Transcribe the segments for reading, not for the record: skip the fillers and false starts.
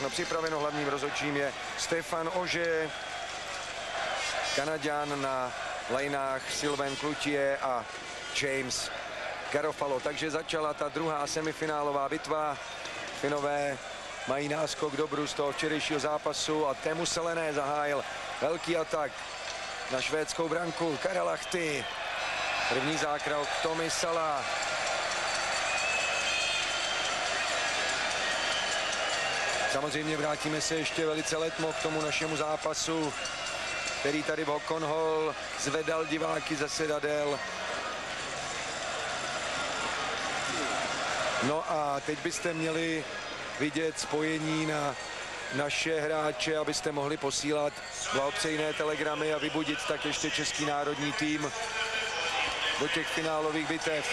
všechno připraveno. Hlavním rozhodčím je Stefan Ože. Kanaďan na lineách Sylvain Cloutier a James Garofalo. Takže začala ta druhá semifinálová bitva. Finové mají náskok dobru z toho včerejšího zápasu a Teemu Selanné zahájil velký atak na švédskou branku. Kara Lahti. První zákrok Tommy Sala. Samozřejmě vrátíme se ještě velice letmo k tomu našemu zápasu, který tady v Håkon Hall zvedal diváky ze sedadel. No a teď byste měli vidět spojení na naše hráče, abyste mohli posílat blahopřejné telegramy a vybudit tak ještě český národní tým do těch finálových bitev.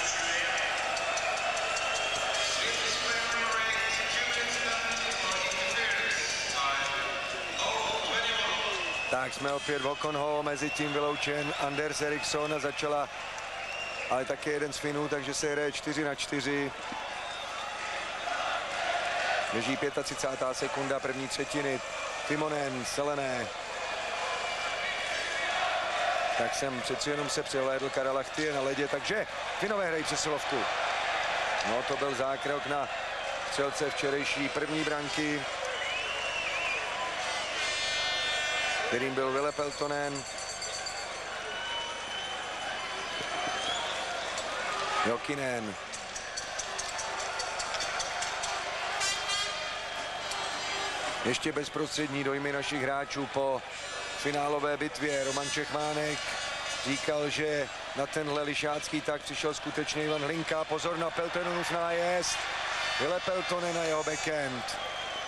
Tak jsme opět v Håkon Hall, mezi tím vyloučen Anders Eriksson a začala ale také jeden z Finů, takže se hraje 4-4. Běží 35. sekunda první třetiny. Timonen, Selanné. Tak jsem přeci jenom se přihlédl, Kara Lahti je na ledě, takže Finové hrají přesilovku. No to byl zákrok na střelce včerejší první branky, kterým byl Ville Peltonen. Jokinen. Ještě bezprostřední dojmy našich hráčů po finálové bitvě. Roman Čechmánek říkal, že na tenhle lišácký tak přišel skutečně Ivan Hlinka. Pozor na Peltonenův nájezd. Ville Peltonen a jeho backhand.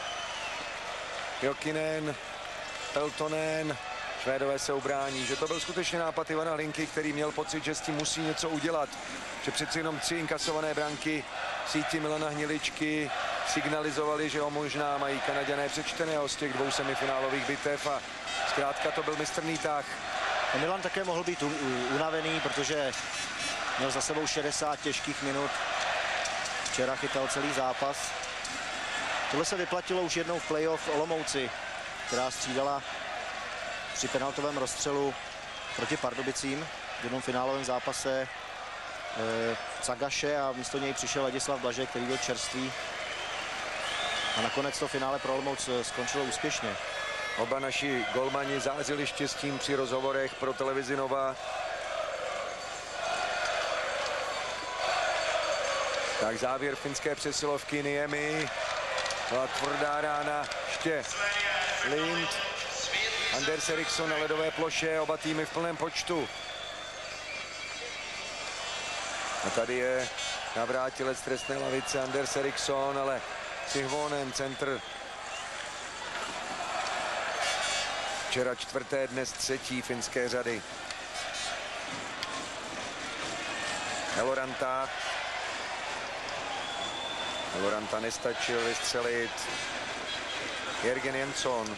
Jokinen, Peltonen. Švédové se ubrání, že to byl skutečně nápad Ivana Hlinky, který měl pocit, že s tím musí něco udělat. Že přeci jenom 3 inkasované branky síti Milana Hniličky signalizovali, že ho možná mají Kanaďané přečteného z těch 2 semifinálových bitev a zkrátka to byl mistrný tah. A Milan také mohl být unavený, protože měl za sebou 60 těžkých minut. Včera chytal celý zápas. Tohle se vyplatilo už jednou v playoff Olomouci, která střídala při penaltovém rozstřelu proti Pardubicím v jednom finálovém zápase Cagaše a místo něj přišel Ladislav Blažek, který byl čerstvý. A nakonec to finále pro Olomouc skončilo úspěšně. Oba naši golmani zářili štěstím při rozhovorech pro televizi Nova. Tak závěr finské přesilovky Niemi. Byla tvrdá rána, ještě Lind. Anders Eriksson na ledové ploše, oba týmy v plném počtu. A tady je navrátilec trestné lavice Anders Eriksson, ale Sihvonen, centr. Včera 4., dnes 3. finské řady. Eloranta nestačil vystřelit. Jörgen Jensson.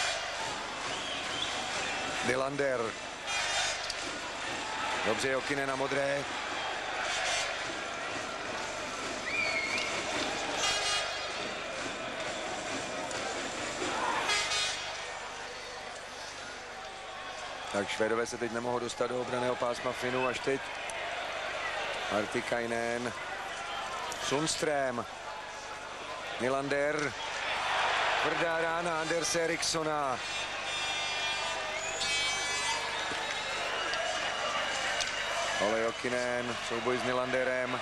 Nylander. Dobře, Jokinen na modré. Tak Švédové se teď nemohou dostat do obranného pásma Finů až teď. Martikainen. Sundström. Nylander. Tvrdá rána Anderse Erikssona. Ole Jokinen, souboj s Nylanderem.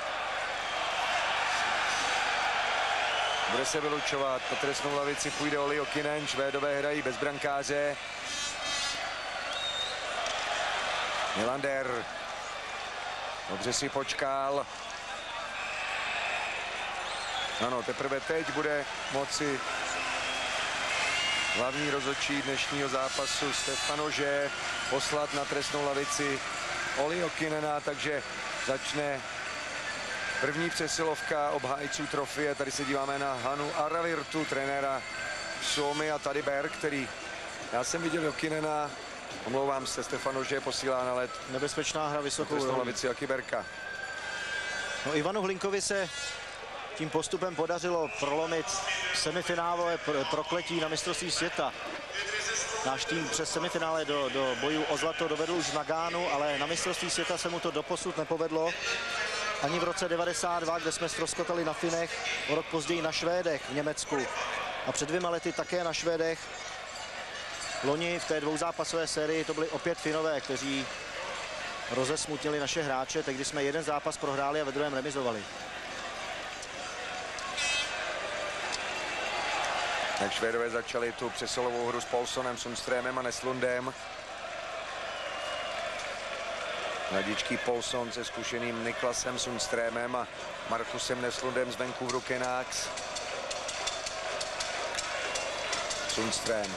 Bude se vylučovat, po trestnou lavici půjde Ole Jokinen, Švédové hrají bez brankáře. Nylander, dobře si počkal. Ano, teprve teď bude moci hlavní rozhodčí dnešního zápasu Stefan Ože poslat na trestnou lavici Olli Jokinena, takže začne první přesilovka obhájců trofie. Tady se díváme na Hanu Aravirtu, trenéra Suomi, a tady Berg, který, já jsem viděl Jokinena, omlouvám se, Stefan Ože posílá na led. Nebezpečná hra vysokou trestnou lavici Akiberka. No, Ivanu Hlinkovi se tím postupem podařilo prolomit semifinálové prokletí na mistrovství světa. Náš tým přes semifinále do bojů o zlato dovedl už v Nagánu, ale na mistrovství světa se mu to doposud nepovedlo. Ani v roce 92, kde jsme ztroskotali na Finech, o rok později na Švédech v Německu. A před 2 lety také na Švédech. Loni v té dvouzápasové sérii to byli opět Finové, kteří rozesmutnili naše hráče, tehdy jsme jeden zápas prohráli a ve druhém remizovali. Tak Švédové začali tu přesilovou hru s Paulsonem, Sundströmem a Neslundem. Mladíčký Paulson se zkušeným Niklasem Sundströmem a Markusem Neslundem z Vancouveru Canucks. Sundström.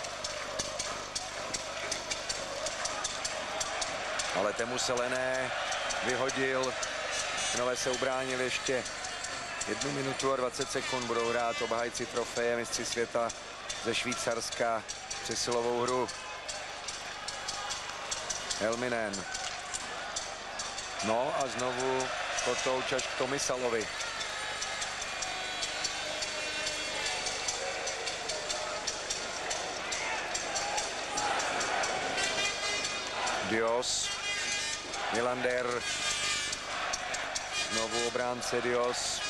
Ale Teemu Selänne vyhodil. Finové se ubránili ještě 1 minutu a 20 sekund. Budou hrát obhájci trofeje mistři světa ze Švýcarska přesilovou hru. Helminen. No a znovu kotouč až k Tomisalovi. Dios. Nylander. Znovu obránce Dios.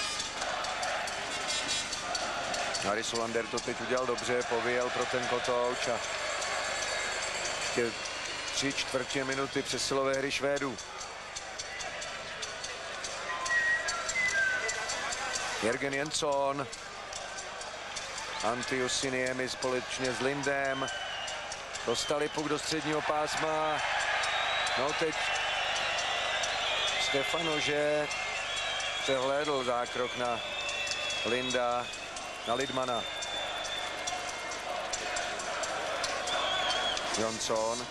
Harry Nylander to teď udělal dobře, povyjel pro ten kotouč a ještě 3/4 minuty přesilové hry Švédů. Jörgen Jönsson. Antti Jussiniemi společně s Lindem. Dostali puk do středního pásma. No teď Stefan Ože přehlédl zákrok na Linda, na Lidmana. Jönsson.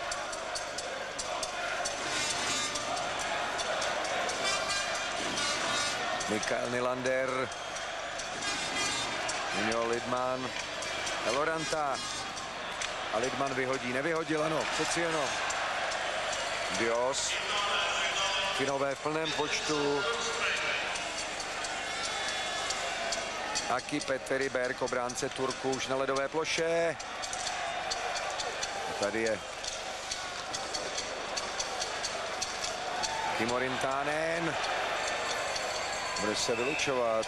Mikael Nylander. Nino Lidman. Eloranta. A Lidman vyhodí. Nevyhodil, ano, přeci jenom. Dios. Finové v plném počtu. Aki Petteri Berg, obránce Turku, už na ledové ploše. A tady je Timo Rintanen. Bude se vylučovat.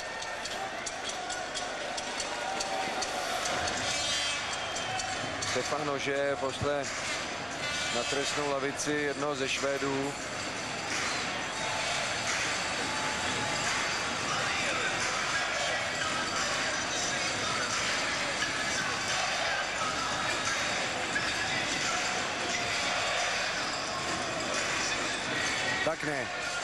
Stefan Ože pošle na trestnou lavici jednoho ze Švédů. Tak ne.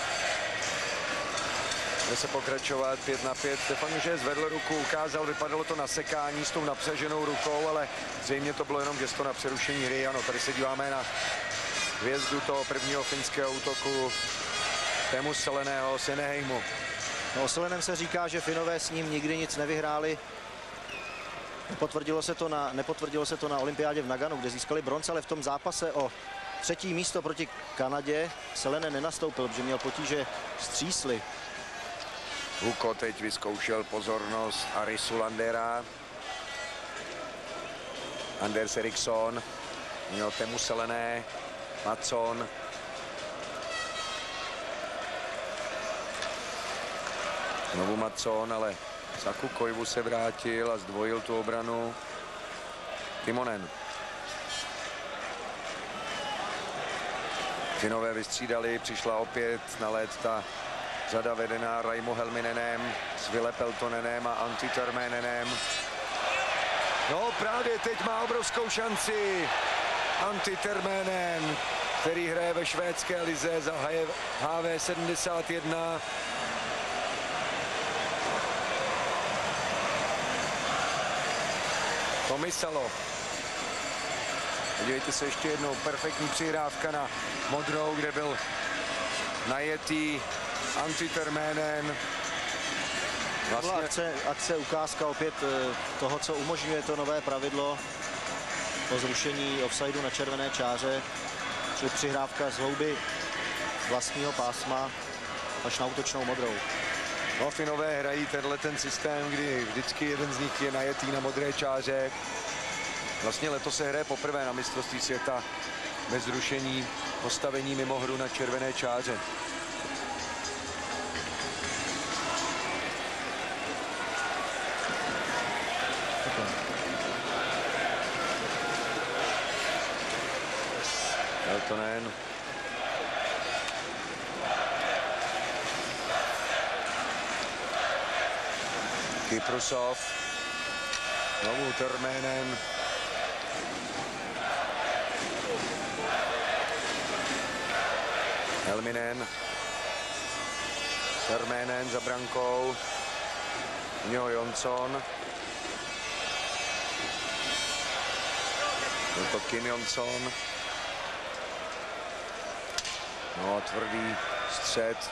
Bude se pokračovat 5-5. Stefan Ože zvedl ruku, ukázal, vypadalo to na sekání s tou napřaženou rukou, ale zřejmě to bylo jenom gesto na přerušení hry. Ano, tady se díváme na hvězdu toho prvního finského útoku Teemu Selänneho z Anaheimu. No, o Selänem se říká, že Finové s ním nikdy nic nevyhráli. Nepotvrdilo se to na olympiádě v Naganu, kde získali bronz, ale v tom zápase o 3. místo proti Kanadě Selänne nenastoupil, protože měl potíže s třísly. Huko teď vyzkoušel pozornost Harry Nylandera. Anders Eriksson. Měl Teemu Selänne. Mattsson. Znovu Mattsson, ale Saku Koivu se vrátil a zdvojil tu obranu. Timonen. Finové vystřídali, přišla opět na led ta řada vedená Raimo Helminenem s Ville Peltonenem a Antti Termänenem. No právě teď má obrovskou šanci Antti Termänen, který hraje ve švédské lize za HV71. Tomisalo. Podívejte se ještě jednou, perfektní přihrávka na modrou, kde byl najetý Antti Termänen. Vlastně akce ukázka opět toho, co umožňuje to nové pravidlo o zrušení offsideu na červené čáře, čili přihrávka z hlouby vlastního pásma až na útočnou modrou. No, Finové hrají ten systém, kdy vždycky jeden z nich je najetý na modré čáře. Vlastně letos se hraje poprvé na mistrovství světa bez zrušení postavení mimo hru na červené čáře. Peltonen. Kyprusov. Znovu Törmänen. Helminen. Törmänen za brankou. Njo Jonsson. Byl to Kim Jonsson. No, tvrdý střed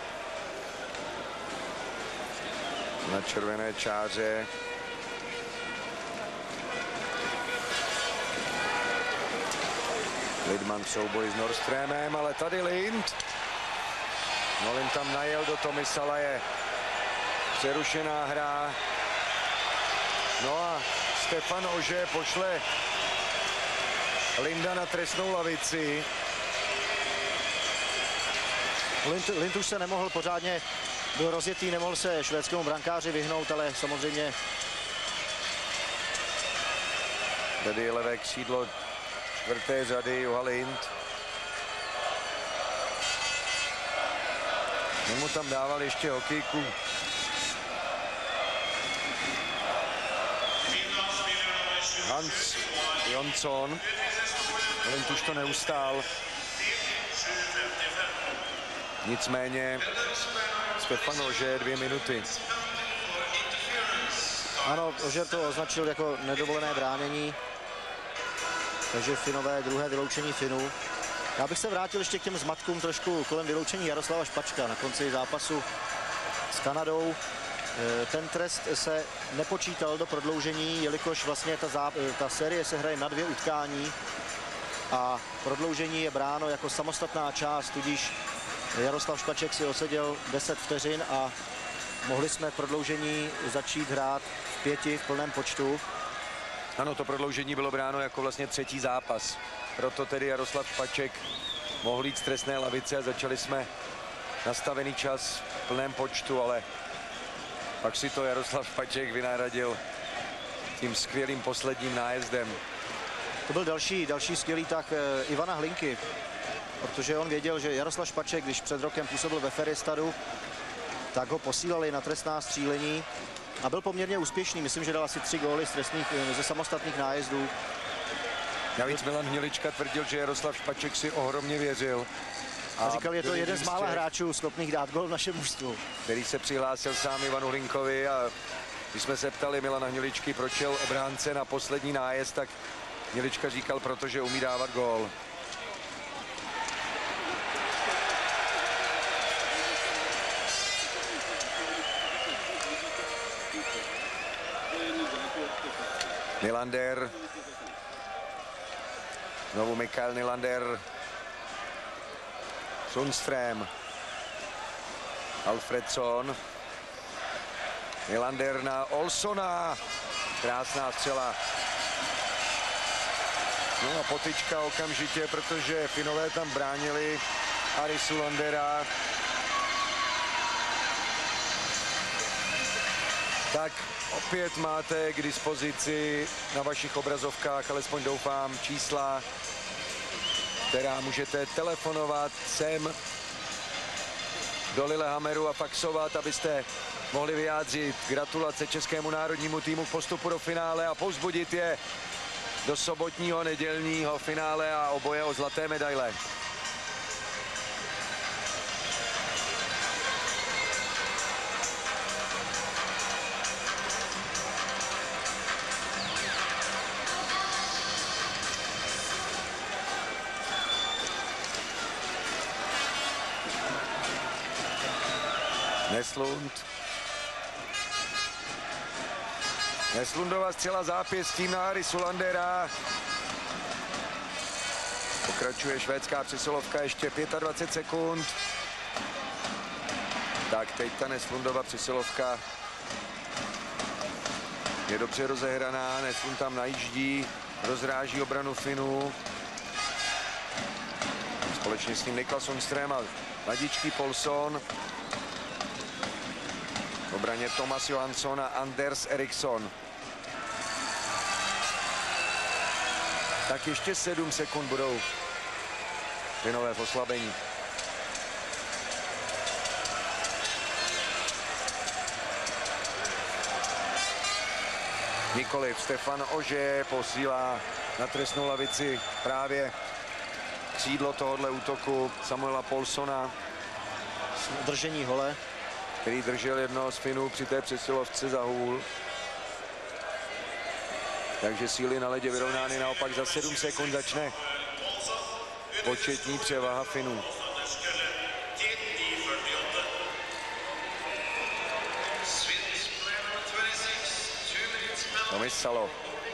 na červené čáře. Lidman v souboji s Nordströmem, ale tady Lind. No, Lind tam najel do Tomisalaje. Přerušená hra. No a Stefan Ože pošle Linda na trestnou lavici. Lind už se nemohl pořádně, byl rozjetý, nemohl se švédskému brankáři vyhnout, ale samozřejmě tady je levé křídlo čtvrté řady Juha Lind. Mu tam dával ještě hokejku. Hans Jonsson. Lind už to neustál. Nicméně Stefan Ožer 2 minuty. Ano, Ožer to označil jako nedovolené bránění. Takže Finové, druhé vyloučení Finů. Já bych se vrátil ještě k těm zmatkům trošku kolem vyloučení Jaroslava Špačka na konci zápasu s Kanadou. Ten trest se nepočítal do prodloužení, jelikož vlastně ta série se hraje na 2 utkání a prodloužení je bráno jako samostatná část, tudíž Jaroslav Špaček si odseděl 10 vteřin a mohli jsme v prodloužení začít hrát v 5 v plném počtu. Ano, to prodloužení bylo bráno jako vlastně 3. zápas. Proto tedy Jaroslav Špaček mohl jít z trestné lavice a začali jsme nastavený čas v plném počtu, ale pak si to Jaroslav Špaček vynahradil tím skvělým posledním nájezdem. To byl další skvělý tah Ivana Hlinky, protože on věděl, že Jaroslav Špaček, když před rokem působil ve Feristadu, tak ho posílali na trestná střílení a byl poměrně úspěšný. Myslím, že dal asi 3 góly ze samostatných nájezdů. Navíc Milan Hnilička tvrdil, že Jaroslav Špaček si ohromně věřil. A říkal, je to jeden z mála hráčů schopných dát gól v našem mužstvu. Který se přihlásil sám Ivanu Hlinkovi a když jsme se ptali Milana Hniličky, proč šel obránce na poslední nájezd, tak Hnilička říkal, protože umí dávat gól. Nylander. Znovu Mikael Nylander. Sundström. Alfredsson. Nylander na Olssona. Krásná střela. No a potyčka okamžitě, protože Finové tam bránili Ari Sulandera. Tak opět máte k dispozici na vašich obrazovkách, alespoň doufám, čísla, která můžete telefonovat sem do Lillehammeru a faxovat, abyste mohli vyjádřit gratulace českému národnímu týmu k postupu do finále a povzbudit je do sobotního nedělního finále a oboje o zlaté medaile. Neslundova střela zápěstím na Ari Sulandera. Pokračuje švédská přesilovka, ještě 25 sekund. Tak teď ta Nestlundova přesilovka je dobře rozehraná, Nestlund tam najíždí, rozráží obranu Finů. Společně s ním Niklas Sundström a mladíčký Paulsson. V obraně Thomas Johansson a Anders Eriksson. Tak ještě 7 sekund budou Finové v oslabení. Nikoliv, Stefan Ože posílá na trestnou lavici právě křídlo tohohle útoku Samuela Paulssona. Držení hole. Který držel jednoho z Finů při té přesilovce za hůl. Takže síly na ledě vyrovnány, naopak za 7 sekund začne početní převaha Finů. Tomis Salo.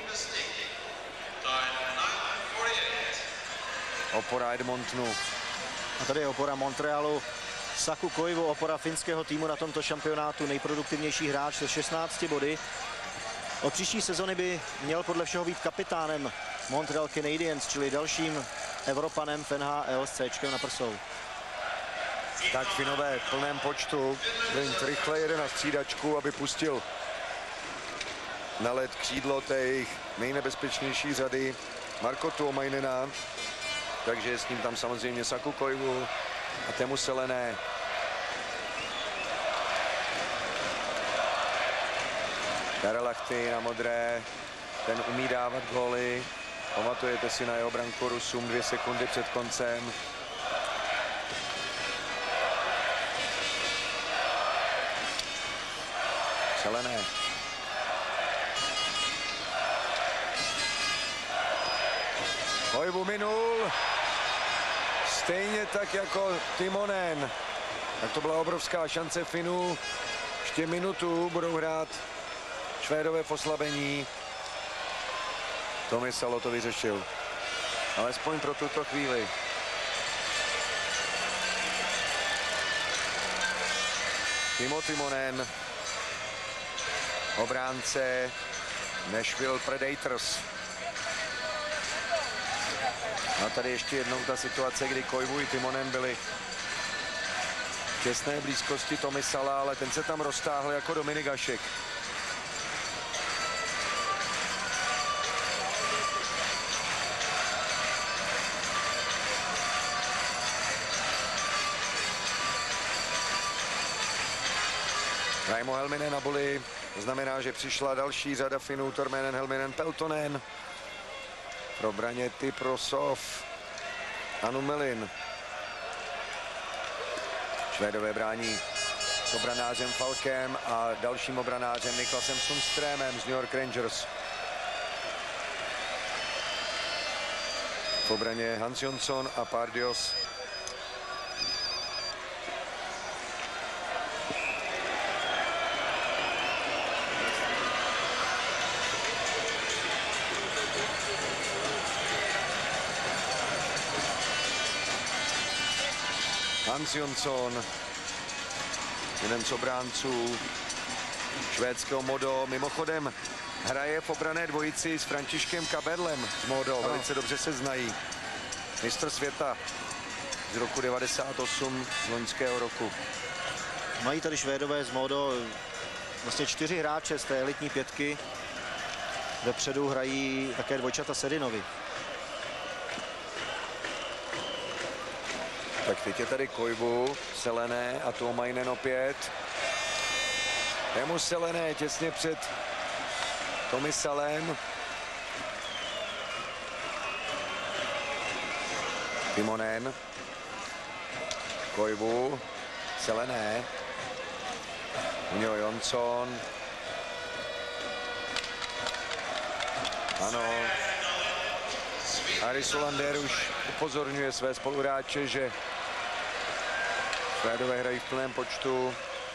Opora Edmontonu. A tady je opora Montrealu. Saku Koivu, opora finského týmu na tomto šampionátu, nejproduktivnější hráč se 16 body. Od příští sezony by měl podle všeho být kapitánem Montreal Canadiens, čili dalším Evropanem v NHL s C-čkem na prsou. Tak Finové v plném počtu. Brink rychle jede na střídačku, aby pustil na led křídlo té jejich nejnebezpečnější řady Marko Tuomainena. Takže s ním tam samozřejmě Saku Koivu a Teemu Selänne. Karelahti na modré, ten umí dávat góly. Pamatujete si na jeho branku Rusům 2 sekundy před koncem. Selänne. Koivu minul. Stejně tak jako Timonen. Tak to byla obrovská šance Finů. Ještě minutu budou hrát Švédové v oslabení. Tomi Salo to vyřešil. Alespoň pro tuto chvíli. Timo Timonen. Obránce Nashville Predators. A tady ještě jednou ta situace, kdy Koivu i Timonen byli v těsné blízkosti Tomi Sala, ale ten se tam roztáhl jako Dominik Hašek. Raimo Helminen na boli, to znamená, že přišla další řada Finů, Tormenen, Helminen, Peltonen. Pro obraně Typrosov, Anu Melin. Švédové brání s obranářem Falkem a dalším obranářem Niklasem Sundströmem z New York Rangers. V obraně Hans Jonsson a Pardios. Hans Jonsson, jeden z obránců švédského Modo. Mimochodem hraje v obranné dvojici s Františkem Kaberlem z Modo. Velice dobře se znají. Mistr světa z roku 98, z loňského roku. Mají tady Švédové z Modo vlastně 4 hráče z té elitní 5. Vepředu hrají také dvojčata Sedinovi. Tak teď je tady Koivu, Selänne a Tuomainen opět. Teemu Selänne těsně před Tomi Salem. Timonen. Koivu, Selänne. Uňo Jonsson. Ano. Ari Solander už upozorňuje své spoluhráče, že Švédové hrají v plném počtu.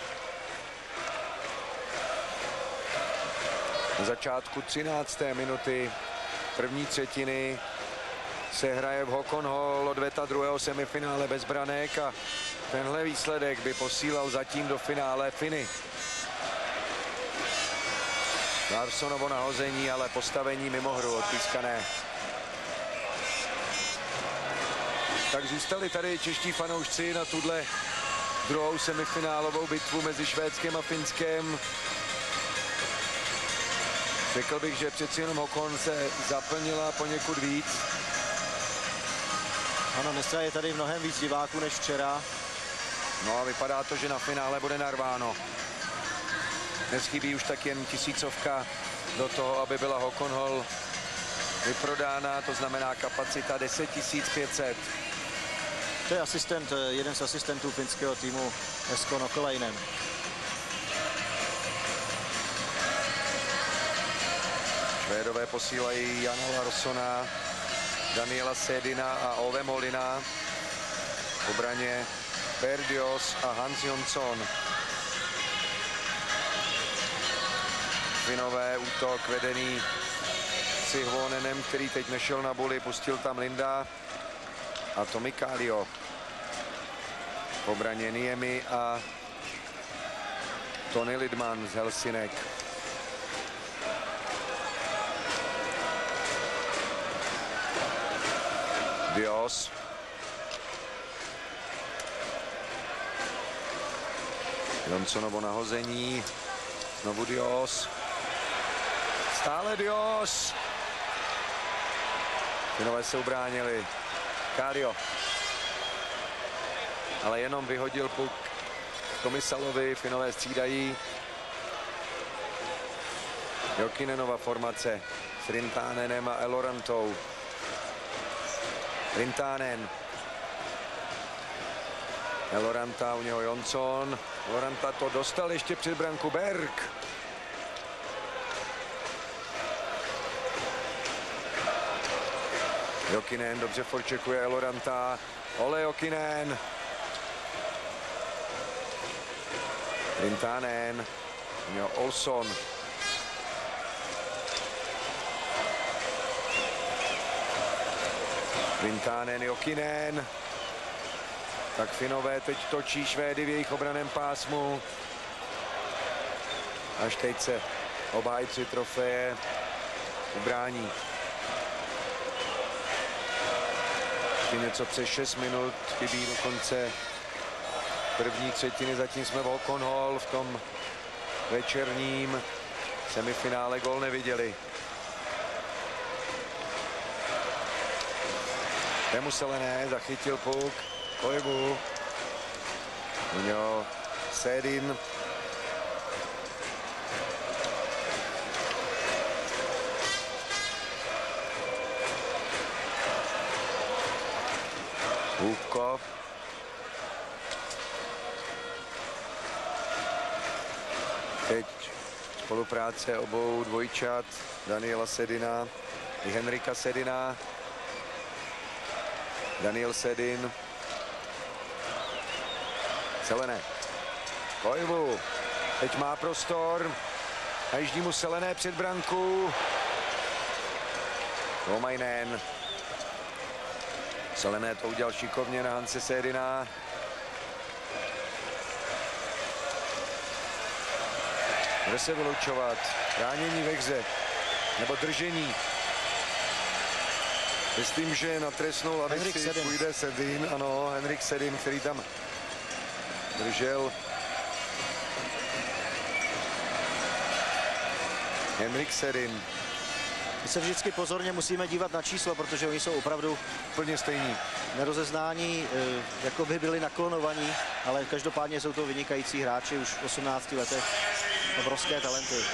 Na začátku 13. minuty první třetiny se hraje v Håkon Hall, odveta druhého semifinále bez branek a tenhle výsledek by posílal zatím do finále Finy. Larsonovo nahození, ale postavení mimo hru odpískané. Tak zůstali tady čeští fanoušci na tuhle druhou semifinálovou bitvu mezi Švédskem a Finskem. Řekl bych, že přeci jenom Håkon se zaplnila poněkud víc. Ano, dneska je tady mnohem víc diváků než včera. No a vypadá to, že na finále bude narváno. Dnes chybí už tak jen 1000 do toho, aby byla Håkon Hall vyprodána, to znamená kapacita 10 500. To je asistent, jeden z asistentů finského týmu Esko Nokelainen. Švédové posílají Jana Larssona, Daniela Sedina a Ove Molina. V obraně Berdios a Hans Jonsson. Finové útok vedený Sihvonenem, který teď nešel na buli, pustil tam Linda a Tomi Kallio. V obraně Niemi a Tony Lidman z Helsinek. Dios. Jonsonovo nahození. Znovu Dios. Stále Dios. Finové se ubránili. Kallio. Ale jenom vyhodil puk Tomisalovi. Finové střídají. Jokinenova formace s Rintanenem a Elorantou. Rintanen. Eloranta, u něho Jonsson. Eloranta to dostal ještě před branku Berg. Jokinen dobře forčekuje Eloranta. Ole Jokinen. Rintanen. U něho Olsson. Rintanen, Jokinen. Tak Finové teď točí Švédy v jejich obraném pásmu. Až teď se obhájci trofeje ubrání. Ještě něco přes 6 minut chybí do konce první třetiny. Zatím jsme v Håkon Hall v tom večerním semifinále gól neviděli. Temu Selené zachytil puk. Koivu. U něho Sedin. Hůvko. Teď spolupráce obou dvojčat Daniela Sedina i Henrika Sedina. Daniel Sedin. Selené. Koivu. Teď má prostor. Najíždí mu Selené před branku. Tuomainen. Selené to udělal šikovně na Hanse Sedina. Bude se vylučovat. Bránění ve hře. Nebo držení. Myslím, že na trestnou lavici půjde Sedin. Ano, Henrik Sedin, který tam držel. Henrik Sedin. My se vždycky pozorně musíme dívat na číslo, protože oni jsou opravdu Úplně stejní. Nerozeznáni, jako by byli naklonovaní, ale každopádně jsou to vynikající hráči už v 18 letech. Obrovské talenty.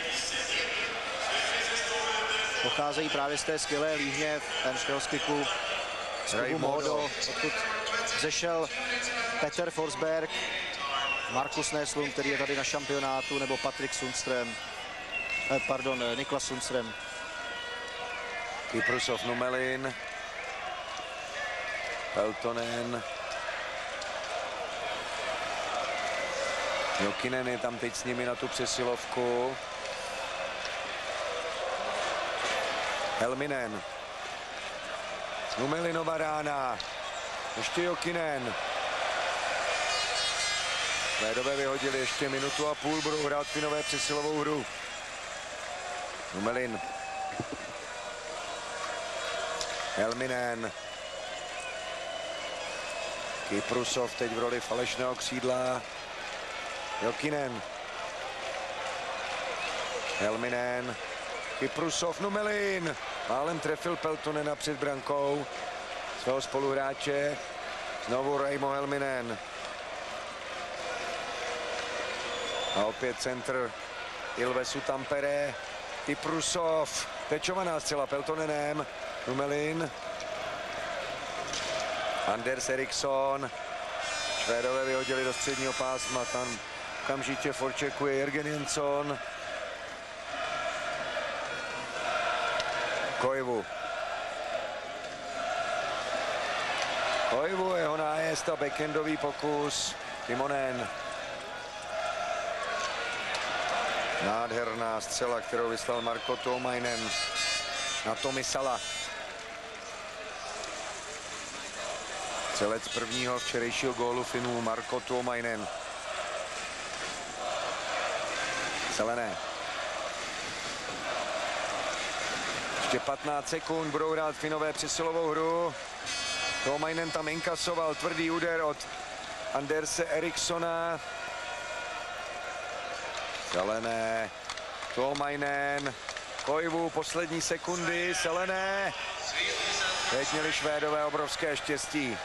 Pocházejí právě z té skvělé líhně v Ernsthelskiku, z klubu Modo, odkud zešel Peter Forsberg, Markus Näslund, který je tady na šampionátu, nebo Patrik Sundström, Niklas Sundström. Kyprusov Numelin, Peltonen, Jokinen je tam teď s nimi na tu přesilovku. Helminen. Numelinova rána. Ještě Jokinen. Švédové vyhodili ještě minutu a půl, budou hrát Finové přesilovou hru. Numelin. Helminen. Kyprusov teď v roli falešného křídla. Jokinen. Helminen. Kyprusov, Numelin. Málem trefil Peltonena před brankou svého spoluhráče. Znovu Raimo Helminen. A opět centr Ilvesu Tampere. Kyprusov. Pečovaná střela Peltonenem. Numelin. Anders Eriksson. Švédové vyhodili do středního pásma. Tam okamžitě forčekuje Jürgen Jönsson. Koivu. Koivu, jeho nájezd a backendový pokus. Timonen. Nádherná střela, kterou vyslal Marko Tuomainen na Tomisala. Střelec prvního včerejšího gólu Finů Marko Tuomainen. Zelené. Ještě 15 sekund, budou hrát Finové přesilovou hru. Tuomainen tam inkasoval tvrdý úder od Anderse Erikssona. Zelené. Tuomainen. Koivu, poslední sekundy. Zelené. Teď měli Švédové obrovské štěstí.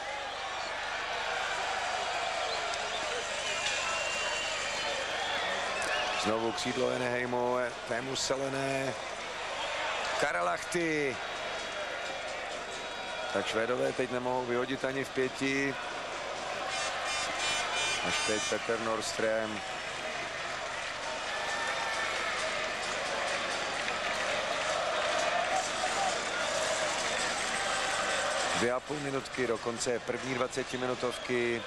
Znovu křídlo Eneheimu, Teemu Zelené. Karalahti. Tak Švédové teď nemohou vyhodit ani v 5. Až teď Peter Norström. Dvě a půl minutky do konce první 20-minutovky.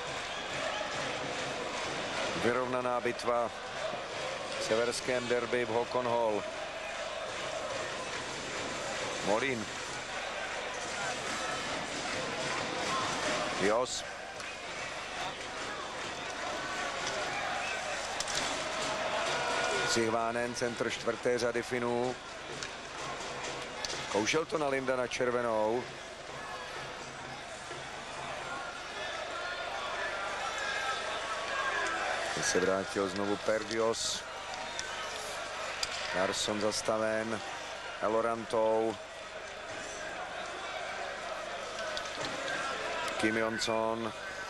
Vyrovnaná bitva v severském derby v Håkon Hall. Morin. Jos. Cihvánen, centr čtvrté řady Finů. Koušel to na Linda na červenou. Teď se vrátil znovu Perdios. Larsson zastaven. Elorantou. Kim Jonsson.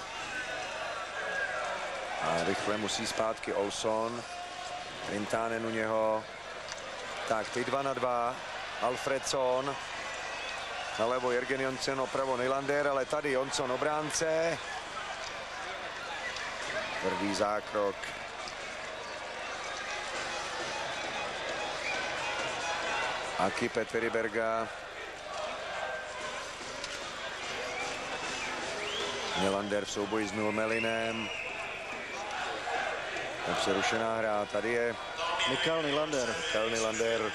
A rychle musí zpátky Olsson. Rintanen u něho. Tak, teď 2 na 2. Alfredsson. Nalevo Jürgen Jönsson, opravo Nylander, ale tady Jonsson obránce. Tvrdý zákrok. Aki Peteriberga. Nylander v souboji s Numelinem. Přerušená hra, tady je Mikael Nylander. Mikael Nylander.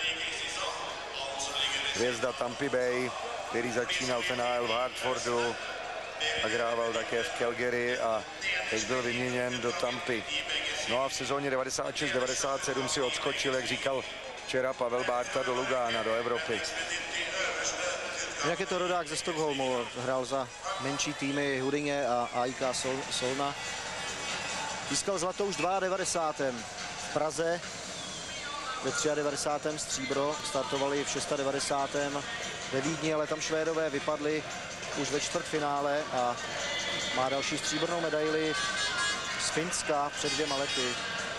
Hvězda Tampa Bay, který začínal ten AHL v Hartfordu a hrával také v Calgary a teď byl vyměněn do Tampy. No a v sezóně 96-97 si odskočil, jak říkal včera Pavel Bárta, do Lugána, do Evropy. Jak je to rodák ze Stockholmu, hrál za menší týmy Hudyně a AIK Solna. Získal zlato už v 92. v Praze, ve 93. stříbro, startovali v 96. ve Vídni, ale tam Švédové vypadli už ve čtvrtfinále a má další stříbrnou medaili z Finska před 2 lety.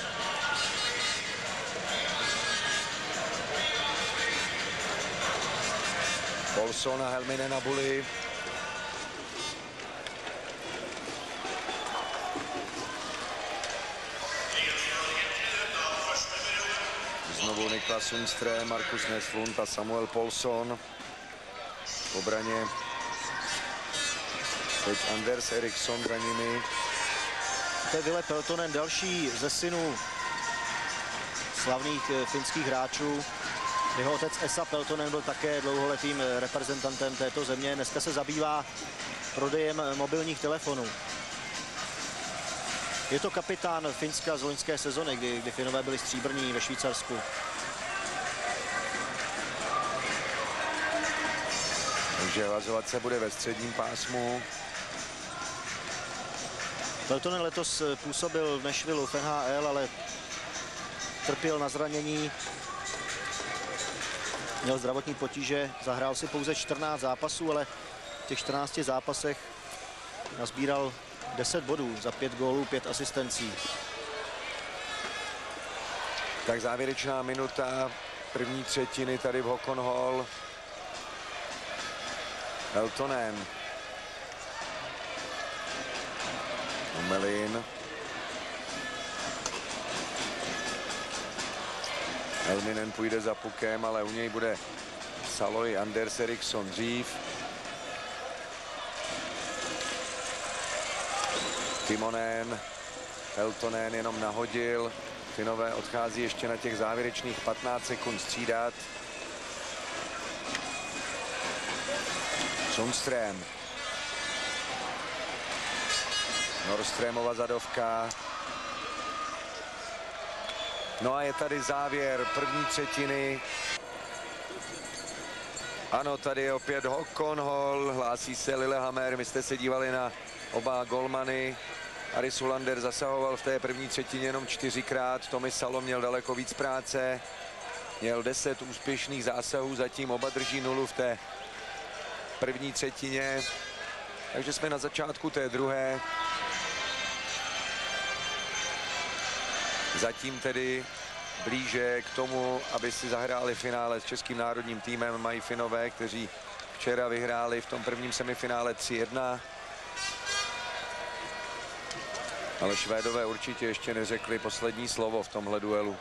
Olsson a Helminen a Bulli. Znovu Niklas Sundström, Markus Näslund a Samuel Paulsson. V obraně teď Anders Eriksson za nimi. To je Ville Peltonen, další ze synů slavných finských hráčů. Jeho otec Esa Peltonen byl také dlouholetým reprezentantem této země. Dneska se zabývá prodejem mobilních telefonů. Je to kapitán Finska z loňské sezony, kdy Finové byli stříbrní ve Švýcarsku. Takže vazovat se bude ve středním pásmu. Peltonen letos působil v Nashvilleu v NHL, ale trpěl na zranění. Měl zdravotní potíže, zahrál si pouze 14 zápasů, ale v těch 14 zápasech nazbíral 10 bodů za 5 gólů, 5 asistencí. Tak závěrečná minuta první třetiny tady v Hockon Hall. Peltonen. Melin. Helminen půjde za pukem, ale u něj bude Saloy Anders Eriksson dřív. Timonen. Peltonen jenom nahodil. Finové odchází ještě na těch závěrečných 15 sekund střídat. Sundström. Norströmova zadovka. No a je tady závěr první třetiny. Ano, tady je opět Hockon Hall, hlásí se Lillehammer. My jste se dívali na oba golmany. Aris Hulander zasahoval v té první třetině jenom 4krát. Tommy Salo měl daleko víc práce. Měl 10 úspěšných zásahů, zatím oba drží nulu v té první třetině. Takže jsme na začátku té druhé. Zatím tedy blíže k tomu, aby si zahráli finále s českým národním týmem, mají Finové, kteří včera vyhráli v tom prvním semifinále 3-1. Ale Švédové určitě ještě neřekli poslední slovo v tomhle duelu.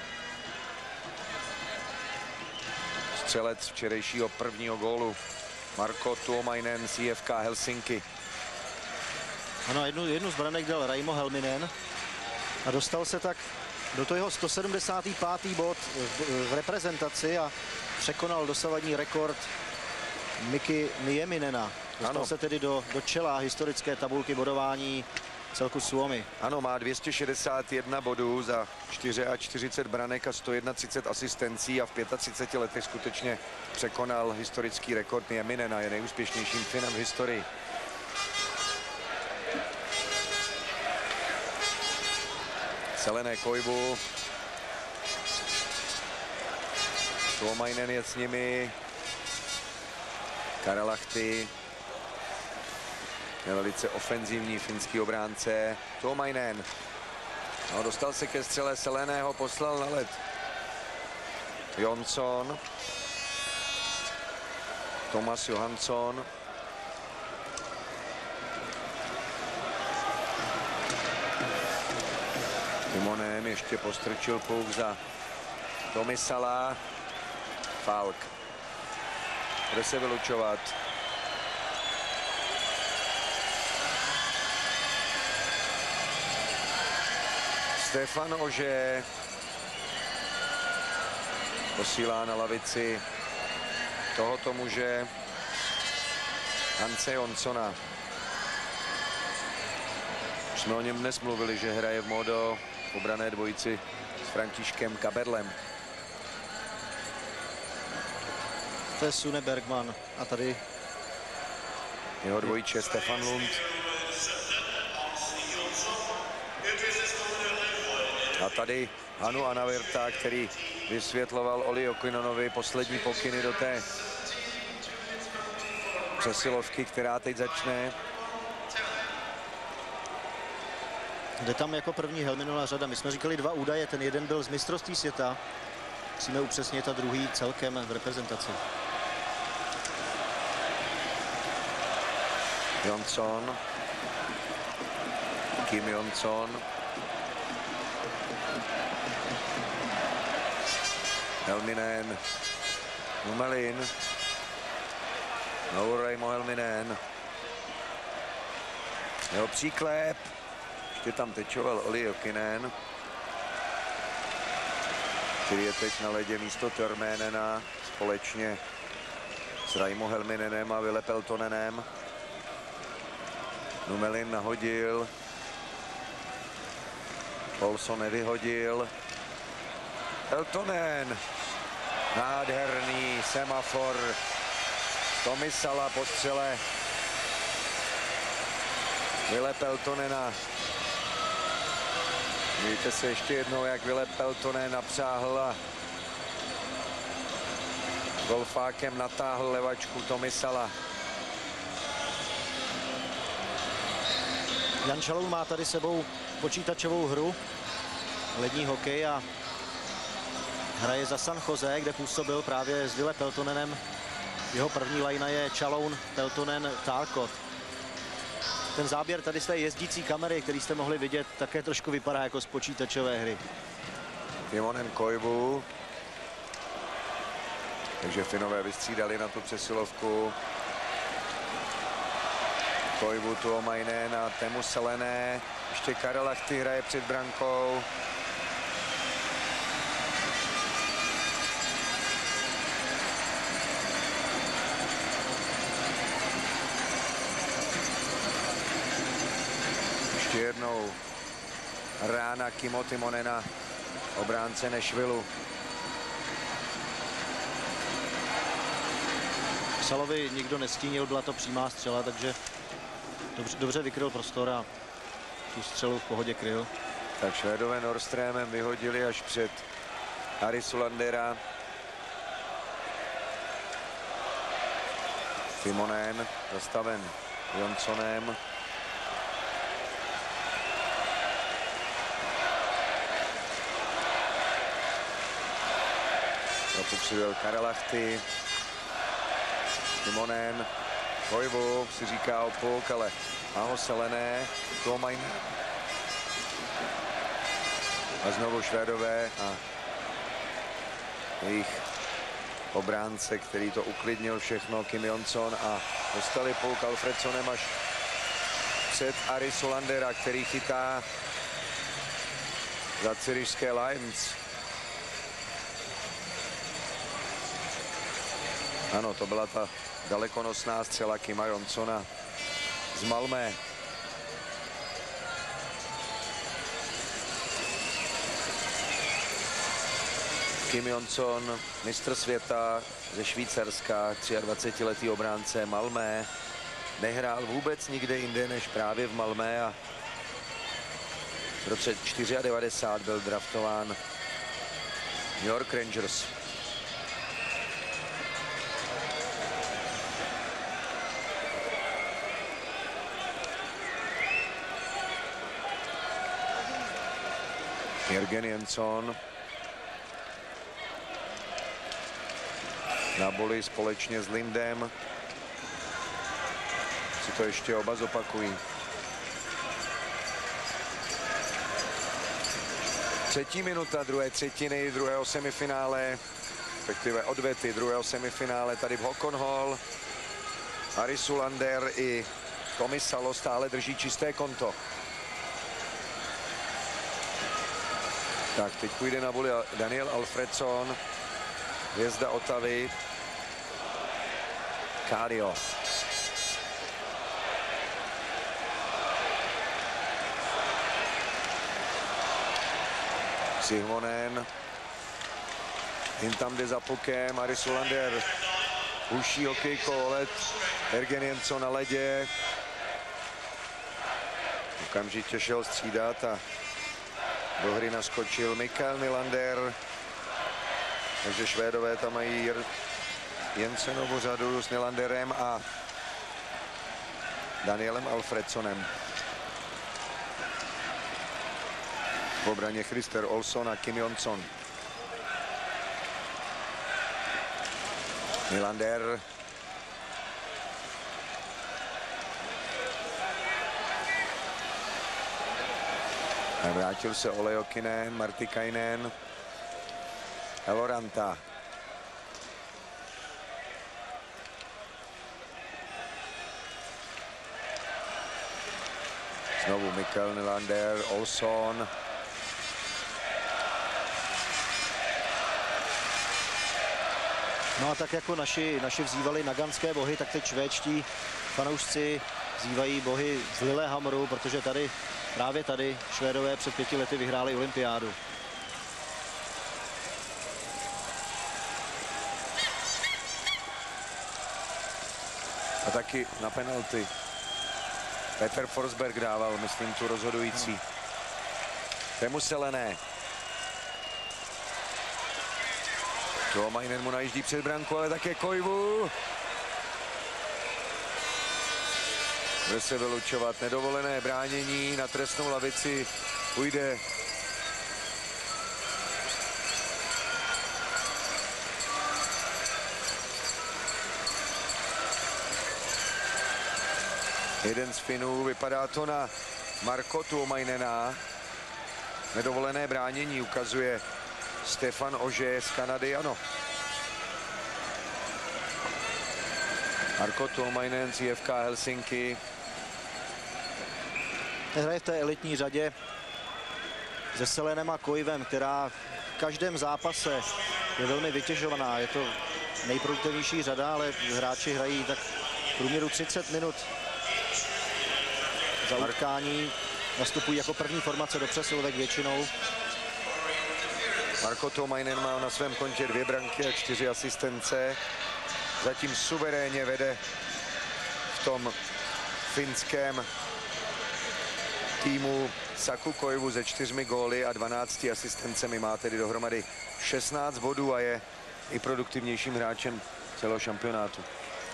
Střelec včerejšího prvního gólu Marko Tuomainen z IFK Helsinki. Ano, jednu z branek dal Raimo Helminen a dostal se tak do toho jeho 175. bod v reprezentaci a překonal dosavadní rekord Miki Nieminena. Dostal se tedy do čela historické tabulky bodování celku Suomi. Ano, má 261 bodů za 44 branek a 131 asistencí a v 35 letech skutečně překonal historický rekord Nieminena, je nejúspěšnějším Finem v historii. Selené Koivu. Tuomainen je s nimi. Karalahti. Je velice ofenzivní finský obránce. Tuomainen. No, dostal se ke střele Seleného, poslal na led Jonsson. Thomas Johansson. Timonen ještě postrčil pouk za Tommy Sala. Falk. Bude se vylučovat. Stefan Ože posílá na lavici tohoto muže Hanse Jonssona. Už jsme o něm dnes mluvili, že hraje v Modo v obrané dvojici s Františkem Kaberlem. To je Sune Bergman a tady jeho dvojče Stefan Lund. A tady Hanu Anavirta, který vysvětloval Olli Jokinonovi poslední pokyny do té přesilovky, která teď začne. Jde tam jako první Helminová řada. My jsme říkali 2 údaje, ten jeden byl z mistrovství světa. Musíme upřesnit a druhý celkem v reprezentaci. Jonsson. Kim Jonsson. Helminen. Numelin. No, Raimo Helminen. Jeho příklep. Ještě tam tečoval Olli Jokinen, který je teď na ledě místo Törmänena společně s Raimo Helminenem a Ville Peltonenem. Numelin nahodil. Olson nevyhodil. Peltonen. Nádherný semafor. Tomisala po střele Ville Peltonena. Vidíte se ještě jednou, jak Ville Peltonen napřáhl a golfákem natáhl levačku Tomisala. Jan Čaloun má tady sebou počítačovou hru, lední hokej, a hraje za San Jose, kde působil právě s Ville Peltonenem. Jeho první lajna je Čaloun, Peltonen, Talcott. Ten záběr tady z té jezdící kamery, který jste mohli vidět, také trošku vypadá jako z počítačové hry. Timonen Koivu. Takže Finové vystřídali na tu přesilovku. Koivu, Tuomainen a Teemu Selänne. Ještě Karel Lahti hraje před brankou. Ještě jednou rána Kimmo Timonena, obránce Nashvillu. Salovi nikdo nestínil, byla to přímá střela, takže dobře vykryl prostor a tu střelu v pohodě kryl. Tak Švédové Nordströmem vyhodili až před Arisu Landera. Timonen zastaven Johnsonem. Propustřil Karel Lahti. Timonen, Koivu si říká o puk, ale má ho Selänne, Tuomainen. A znovu Švédové a jejich obránce, který to uklidnil všechno, Kim Johnson, a dostali puk Alfredsonem až před Arisu Landera, který chytá za Zürichské Lions. Ano, to byla ta dalekonosná střela Kima Johnsona z Malmö. Kim Johnson, mistr světa ze Švýcarska, 23letý obránce Malmö. Nehrál vůbec nikde jinde než právě v Malmö a v roce 94 byl draftován New York Rangers. Jörgen Jönsson na boli společně s Lindem. Si to ještě oba zopakují. Třetí minuta druhé třetiny, druhého semifinále, respektive odvety druhého semifinále tady v Håkon Hall. Arisu Lander i Tomisalo stále drží čisté konto. Tak, teď půjde na boli Daniel Alfredsson, hvězda Ottavy. Kaario. Sihvonen. Jim tam jde za pukem, Arisu Lander. Uší hokejko, let. Jörgen Jönsson na ledě. Okamžitě šel střídat a do hry naskočil Mikael Nylander. Takže Švédové tam mají Jensenovou řadu s Nylanderem a Danielem Alfredssonem. V obraně Christer Olsson a Kim Johnson. Nylander. Vrátil se Ole Jokinen, Martikainen, Eloranta. Znovu Mikael Nylander, Olsson. No a tak jako naši vzývali naganské bohy, tak teď švédští fanoušci vzývají bohy z Lillehammeru, protože tady právě tady Švédové před 5 lety vyhráli olympiádu. A taky na penalty Peter Forsberg dával, myslím, tu rozhodující. Temu Selené. Tuomainen mu najíždí před branku, ale také Koivu. Bude se vylučovat nedovolené bránění, na trestnou lavici půjde jeden z Finů, vypadá to na Marko Tuomainena. Nedovolené bránění ukazuje Stefan Ože z Kanady, ano. Marko Tuomainen z IFK Helsinki. Hraje v té elitní řadě se Selenem a Koivem, která v každém zápase je velmi vytěžovaná. Je to nejproduktivnější řada, ale hráči hrají tak v průměru 30 minut za utkání. Nastupují jako první formace do přesilovek většinou. Marko Tuomainen má na svém kontě 2 branky a 4 asistence. Zatím suverénně vede v tom finském týmu Saku Koivu se 4 góly a 12 asistencemi. Má tedy dohromady 16 bodů a je i produktivnějším hráčem celého šampionátu.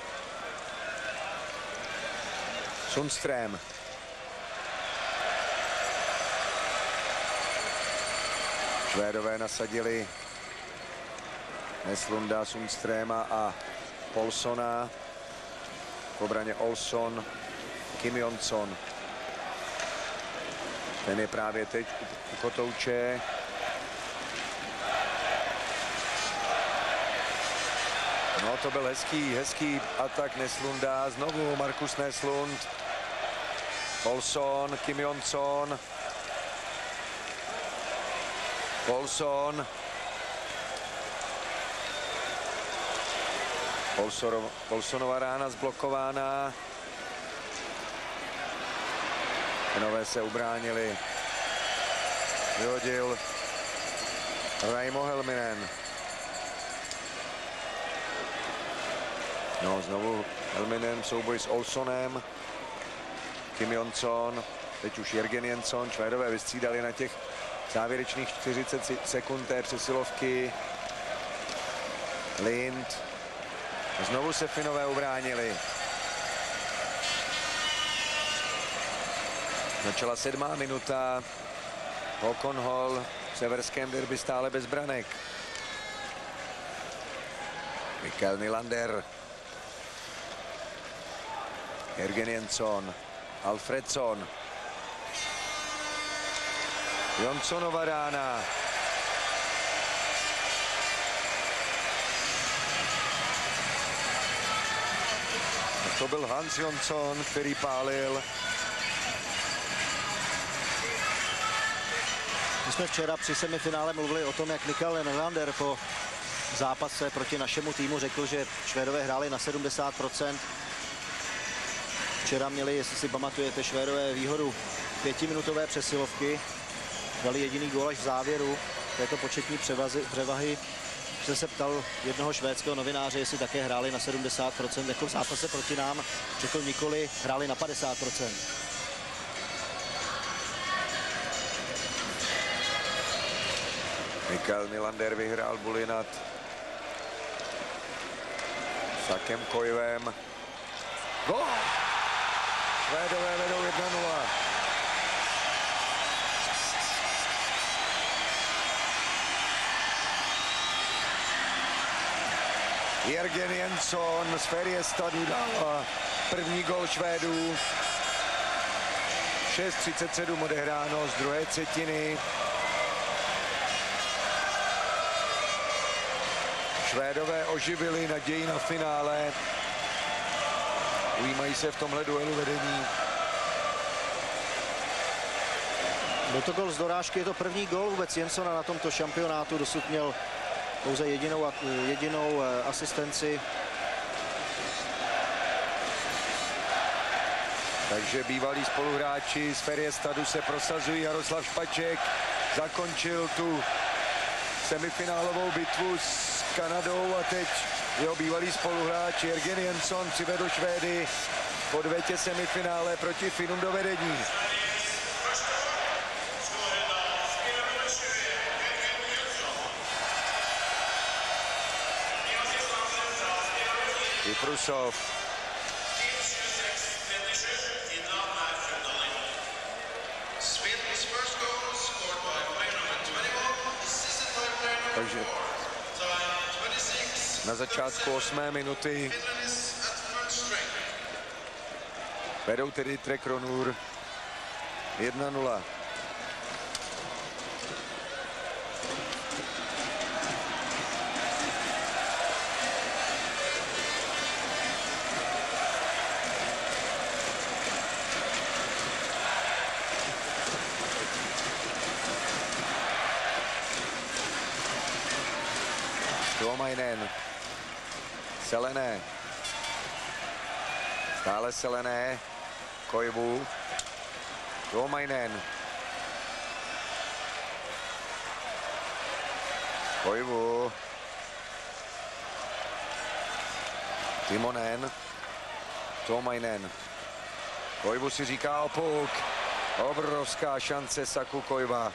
Sundström. Švédové nasadili Neslunda, Sundströma a Polsona. V obraně Olsson, Kim Jonsson. Ten je právě teď u kotouče. No, to byl hezký atak Neslunda. Znovu Markus Neslund. Olsson, Kim Jonsson. Olsson. Olssonova rána zblokována. Finové se ubránili. Vyhodil Raimo Helminen. No, znovu Helminen v souboji s Olssonem. Kim Jonsson, teď už Jörgen Jensson. Švédové vystřídali na těch závěrečných 40 sekund té přesilovky. Lind. Znovu se Finové ubránili. Začala 7. minuta. Håkon Hall v severském derby stále bez branek. Mikael Nylander. Jörgen Jensson. Alfredsson. Jonssonova rána. To byl Hans Jonsson, který pálil. My jsme včera při semifinále mluvili o tom, jak Mikael Nylander po zápase proti našemu týmu řekl, že Švédové hráli na 70%. Včera měli, jestli si pamatujete, Švédové výhodu 5minutové přesilovky. Dali jediný gól až v závěru této početní převahy. Jsem se ptal jednoho švédského novináře, jestli také hráli na 70%, jako v zápase proti nám. Řekl nikoli, hráli na 50%. Mikael Nylander vyhrál buly nad Sakem Koivem. Gól! Švédové vedou 1-0. Jörgen Jensson z Färjestadu dal první gól Švédů. 6:37 odehráno z druhé třetiny. Švédové oživili naději na finále. Ujímají se v tomhle duelu vedení. Byl to gól z dorážky, je to první gól vůbec Jenssona na tomto šampionátu. Dosud měl pouze jedinou asistenci. Takže bývalí spoluhráči z Ferjestadu se prosazují. Jaroslav Špaček zakončil tu semifinálovou bitvu s Kanadou a teď jeho bývalý spoluhráč Jörgen Jensson přivedl Švédy v odvetě semifinále proti Finům do vedení. Kyprusov. Takže na začátku 8. minuty vedou tedy Trekronur 1-0. Tuomainen. Selené. Stále Selené. Koivu. Tuomainen. Koivu. Timonen. Tuomainen. Koivu si říká o puk. Obrovská šance Saku Koiva.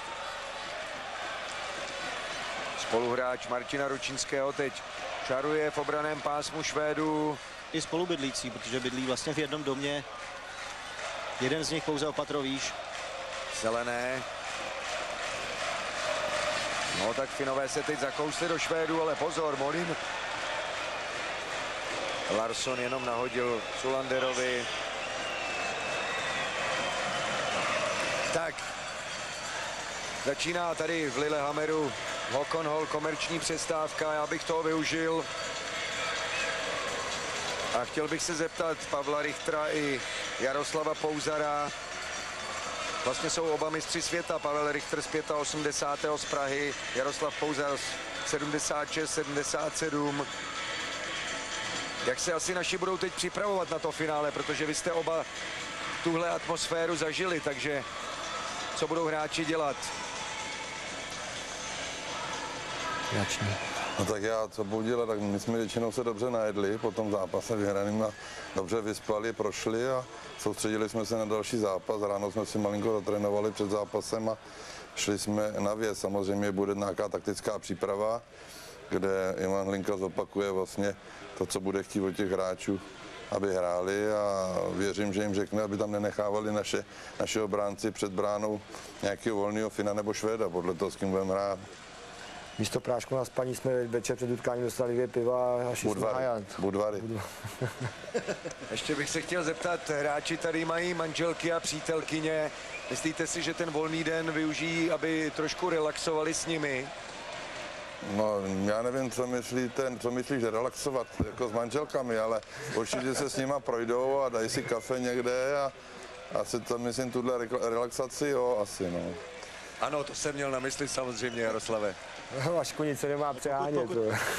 Spoluhráč Martina Ručinského teď čaruje v obraném pásmu Švédů. I spolubydlící, protože bydlí vlastně v jednom domě. Jeden z nich pouze o patro výš. Selené. No tak Finové se teď zakousli do Švédů, ale pozor, Molin. Larsson jenom nahodil Sulanderovi. Tak. Začíná tady v Lillehammeru Håkon Hall komerční přestávka, já bych toho využil. A chtěl bych se zeptat Pavla Richtera i Jaroslava Pouzara. Vlastně jsou oba mistři světa. Pavel Richter z 85. z Prahy, Jaroslav Pouzar z 76, 77. Jak se asi naši budou teď připravovat na to finále, protože vy jste oba tuhle atmosféru zažili, takže co budou hráči dělat? No tak já, co budu dělat, tak my jsme většinou se dobře najedli po tom zápase vyhraným a dobře vyspali, prošli a soustředili jsme se na další zápas. Ráno jsme si malinko zatrénovali před zápasem a šli jsme na věc. Samozřejmě bude nějaká taktická příprava, kde Ivan Hlinka zopakuje vlastně to, co bude chtít od těch hráčů, aby hráli a věřím, že jim řekne, aby tam nenechávali naše obránci před bránou nějakého volného Fina nebo Švéda, podle toho, s kým budeme hrát. Místo prášku na spaní jsme večer před utkáním dostali 2 piva a šli jsme hajat. Budvary. Ještě bych se chtěl zeptat, hráči tady mají manželky a přítelkyně. Myslíte si, že ten volný den využijí, aby trošku relaxovali s nimi? No, já nevím, co myslíš relaxovat jako s manželkami, ale určitě se s nima projdou a dají si kafe někde a asi tam myslím tuhle relaxaci, jo, asi, no. Ano, to jsem měl na mysli samozřejmě, Jaroslave. Vašku nic se nemá přehánět.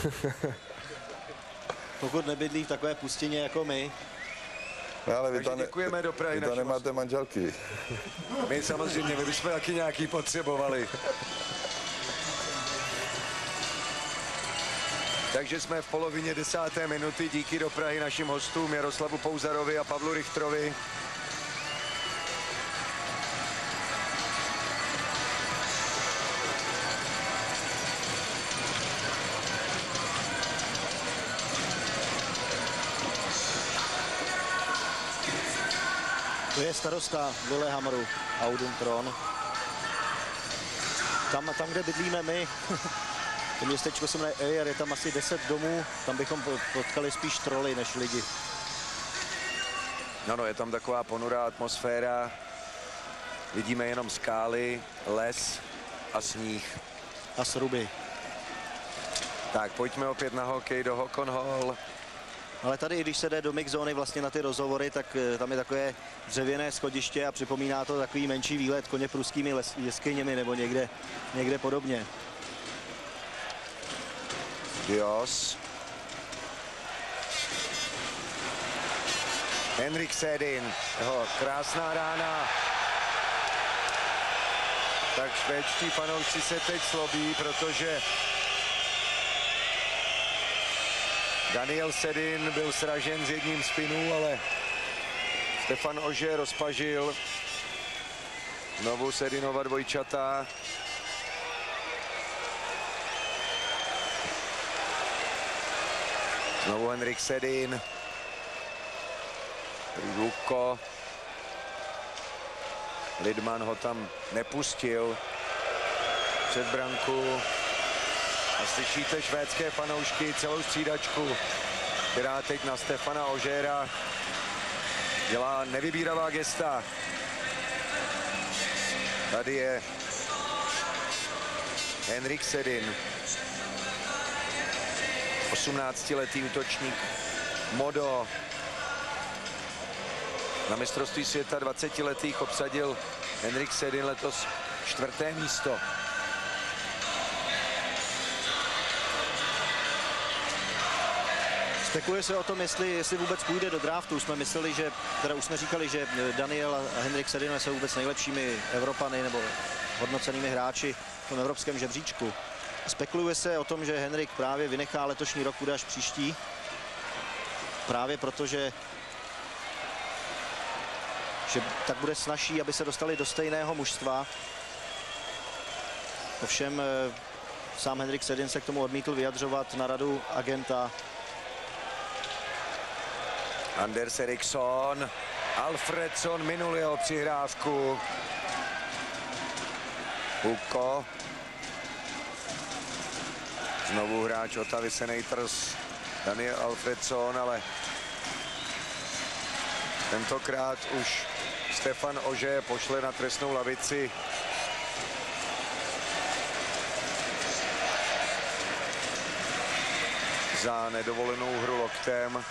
Pokud nebydlí v takové pustině jako my. No, ale Takže děkujeme do Prahy. Vy to nemáte manželky. My samozřejmě, my bychom taky nějaký potřebovali. Takže jsme v polovině 10. minuty. Díky do Prahy našim hostům Jaroslavu Pouzarovi a Pavlu Richterovi. To je starosta Lillehammeru, Audun Tron. Tam, kde bydlíme my, to městečko se jmenuje Ejer, je tam asi 10 domů, tam bychom potkali spíš troly než lidi. No, je tam taková ponurá atmosféra. Vidíme jenom skály, les a sníh. A sruby. Tak, pojďme opět na hokej do Håkon Hall. Ale tady, i když se jde do mixzóny vlastně na ty rozhovory, tak tam je takové dřevěné schodiště a připomíná to takový menší výlet koně pruskými jeskyněmi nebo někde podobně. Dios. Henrik Sedin, jeho krásná rána. Tak švédští fanoušci se teď slobí, protože Daniel Sedin byl sražen z jedním z Finů, ale Stefan Ože rozpažil. Znovu Sedinova dvojčata. Znovu Henrik Sedin. Lukko. Lidman ho tam nepustil před branku. A slyšíte švédské fanoušky, celou střídačku, která teď na Stefana Ožéra dělá nevybíravá gesta. Tady je Henrik Sedin, 18-letý útočník Modo. Na mistrovství světa 20letých obsadil Henrik Sedin letos 4. místo. Spekuluje se o tom, jestli vůbec půjde do draftu. Už jsme říkali, že Daniel a Henrik Sedin jsou vůbec nejlepšími Evropany nebo hodnocenými hráči v tom evropském žebříčku. Spekuluje se o tom, že Henrik právě vynechá letošní rok, bude až příští. Právě protože že tak bude snazší, aby se dostali do stejného mužstva. Ovšem sám Henrik Sedin se k tomu odmítl vyjadřovat na radu agenta. Anders Eriksson, Alfredsson minul jeho přihrávku. Lukko. Znovu hráč Ottawy Senators, Daniel Alfredsson, ale tentokrát už Stefan Ože pošle na trestnou lavici. Za nedovolenou hru loktem.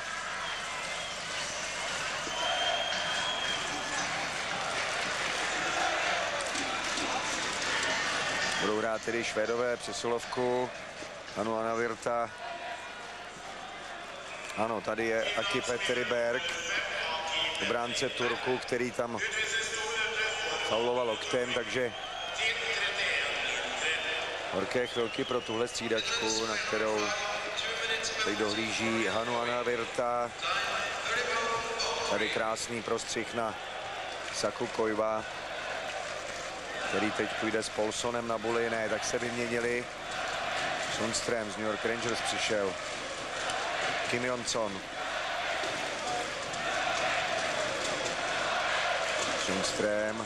Budou hrát tedy Švédové přesilovku. Anu Anavirta. Ano, tady je Aki Peteriberg, obránce Turku, který tam fauloval loktem, takže horké chvilky pro tuhle střídačku, na kterou teď dohlíží Hanu Anavirta. Tady krásný prostřih na Saku Koiva, který teď půjde s Paulsonem na buly. Ne, tak se vyměnili. Sundström z New York Rangers přišel. Kim Jonsson. Sundström.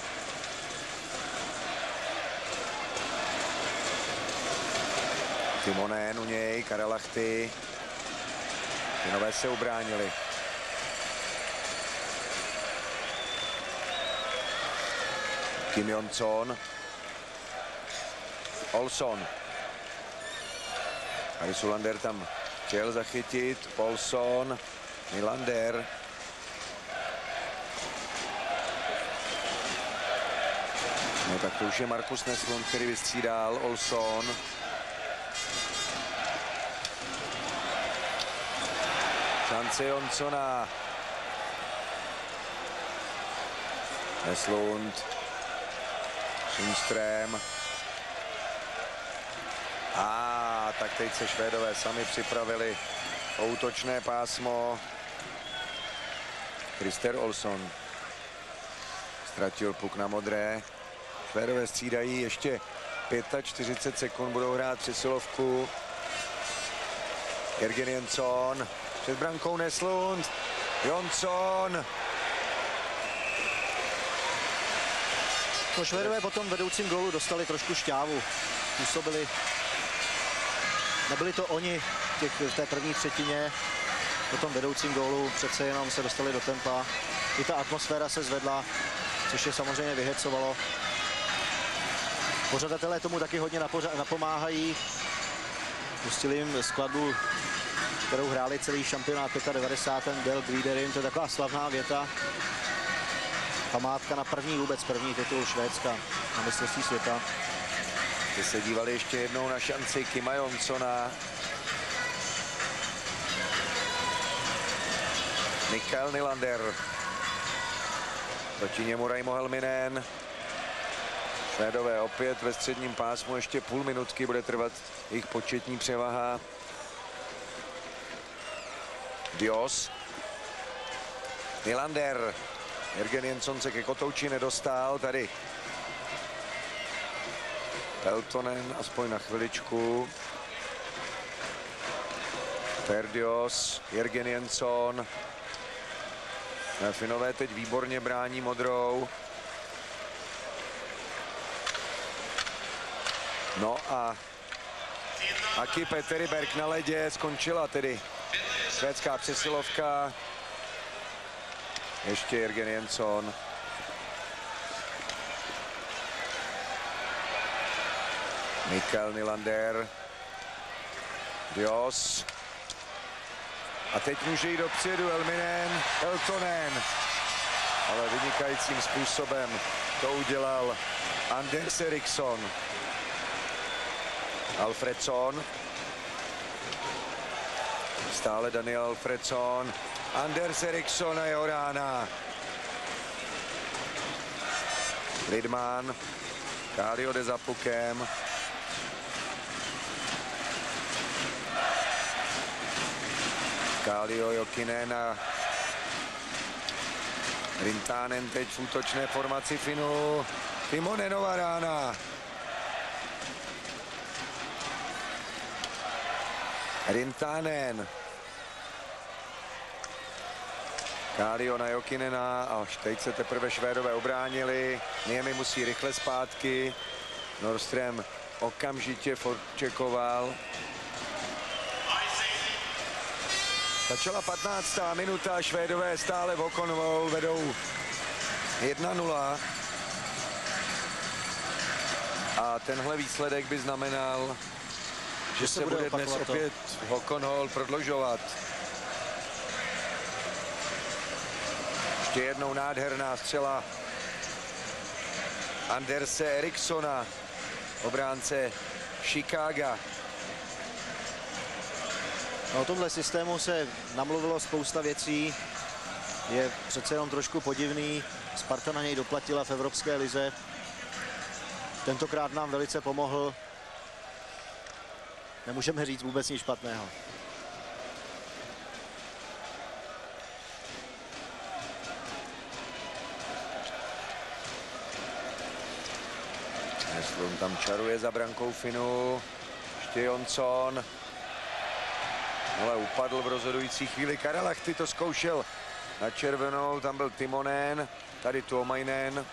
Timonen u něj, Karelahti. Finové se ubránili. Kim Jonsson. Olsson. Harry Sulander tam chtěl zachytit. Olsson. Nylander. No tak to už je Markus Neslund, který vystřídal Olsson. Šance Jonssona. Neslund. Sundström. Tak teď se Švédové sami připravili o útočné pásmo. Christer Olsson ztratil puk na modré. Švédové střídají ještě 45 sekund, budou hrát přesilovku. Jörgen Jönsson před brankou Neslund. Jonsson. No, Švédové po tom vedoucím gólu dostali trošku šťávu. Působili. Nebyli to oni v té první třetině. Po tom vedoucím gólu přece jenom se dostali do tempa. I ta atmosféra se zvedla, což je samozřejmě vyhecovalo. Pořadatelé tomu taky hodně napomáhají. Pustili jim skladbu, kterou hráli celý šampionát 95. Del Gliderin. To je taková slavná věta. Památka na první titul Švédska na mistrovství světa. Ty se dívali ještě jednou na šanci Kima Jonssona. Mikael Nylander. Proti němu Raimo Helminen. Švédové opět ve středním pásmu, ještě půl minutky bude trvat jejich početní převaha. Dios. Nylander. Jürgen Jensson se ke kotouči nedostal, tady Peltonen aspoň na chviličku. Perdios, Jürgen Jensson. Finové teď výborně brání modrou. No a Aki Peteriberg na ledě, skončila tedy švédská přesilovka. Ještě Jürgen Jensson. Mikael Nylander. Dios. A teď může jít dopředu Helminen, Peltonen. Ale vynikajícím způsobem to udělal Anders Eriksson. Alfredsson. Stále Daniel Alfredsson. Anders Eriksson a jeho rána. Lidman. Kallio jde za pukem. Kallio, Jokinen a Rintanen teď v útočné formaci Finů. Timonenova rána. Rintanen. Kallio na Jokinena a teď se teprve Švédové obránili. Niemi musí rychle zpátky. Nordström okamžitě forčekoval. Začala 15. minuta, Švédové stále v Hockon vedou 1-0. A tenhle výsledek by znamenal, že se bude dnes opět Hockon prodlužovat. Ještě jednou nádherná střela Anderse Erikssona, obránce Chicaga. O tomhle systému se namluvilo spousta věcí. Je přece jenom trošku podivný. Sparta na něj doplatila v Evropské lize. Tentokrát nám velice pomohl. Nemůžeme říct vůbec nic špatného. Neslun tam čaruje za brankou Finů. Ještě Jonsson. Ale upadl v rozhodující chvíli. Karalahti to zkoušel na červenou. Tam byl Timonen. Tady Tuomainen.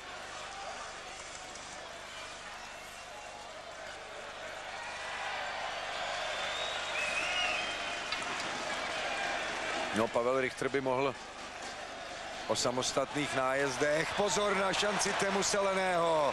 No, Pavel Richter by mohl o samostatných nájezdech. Pozor na šanci Teemu Seleného.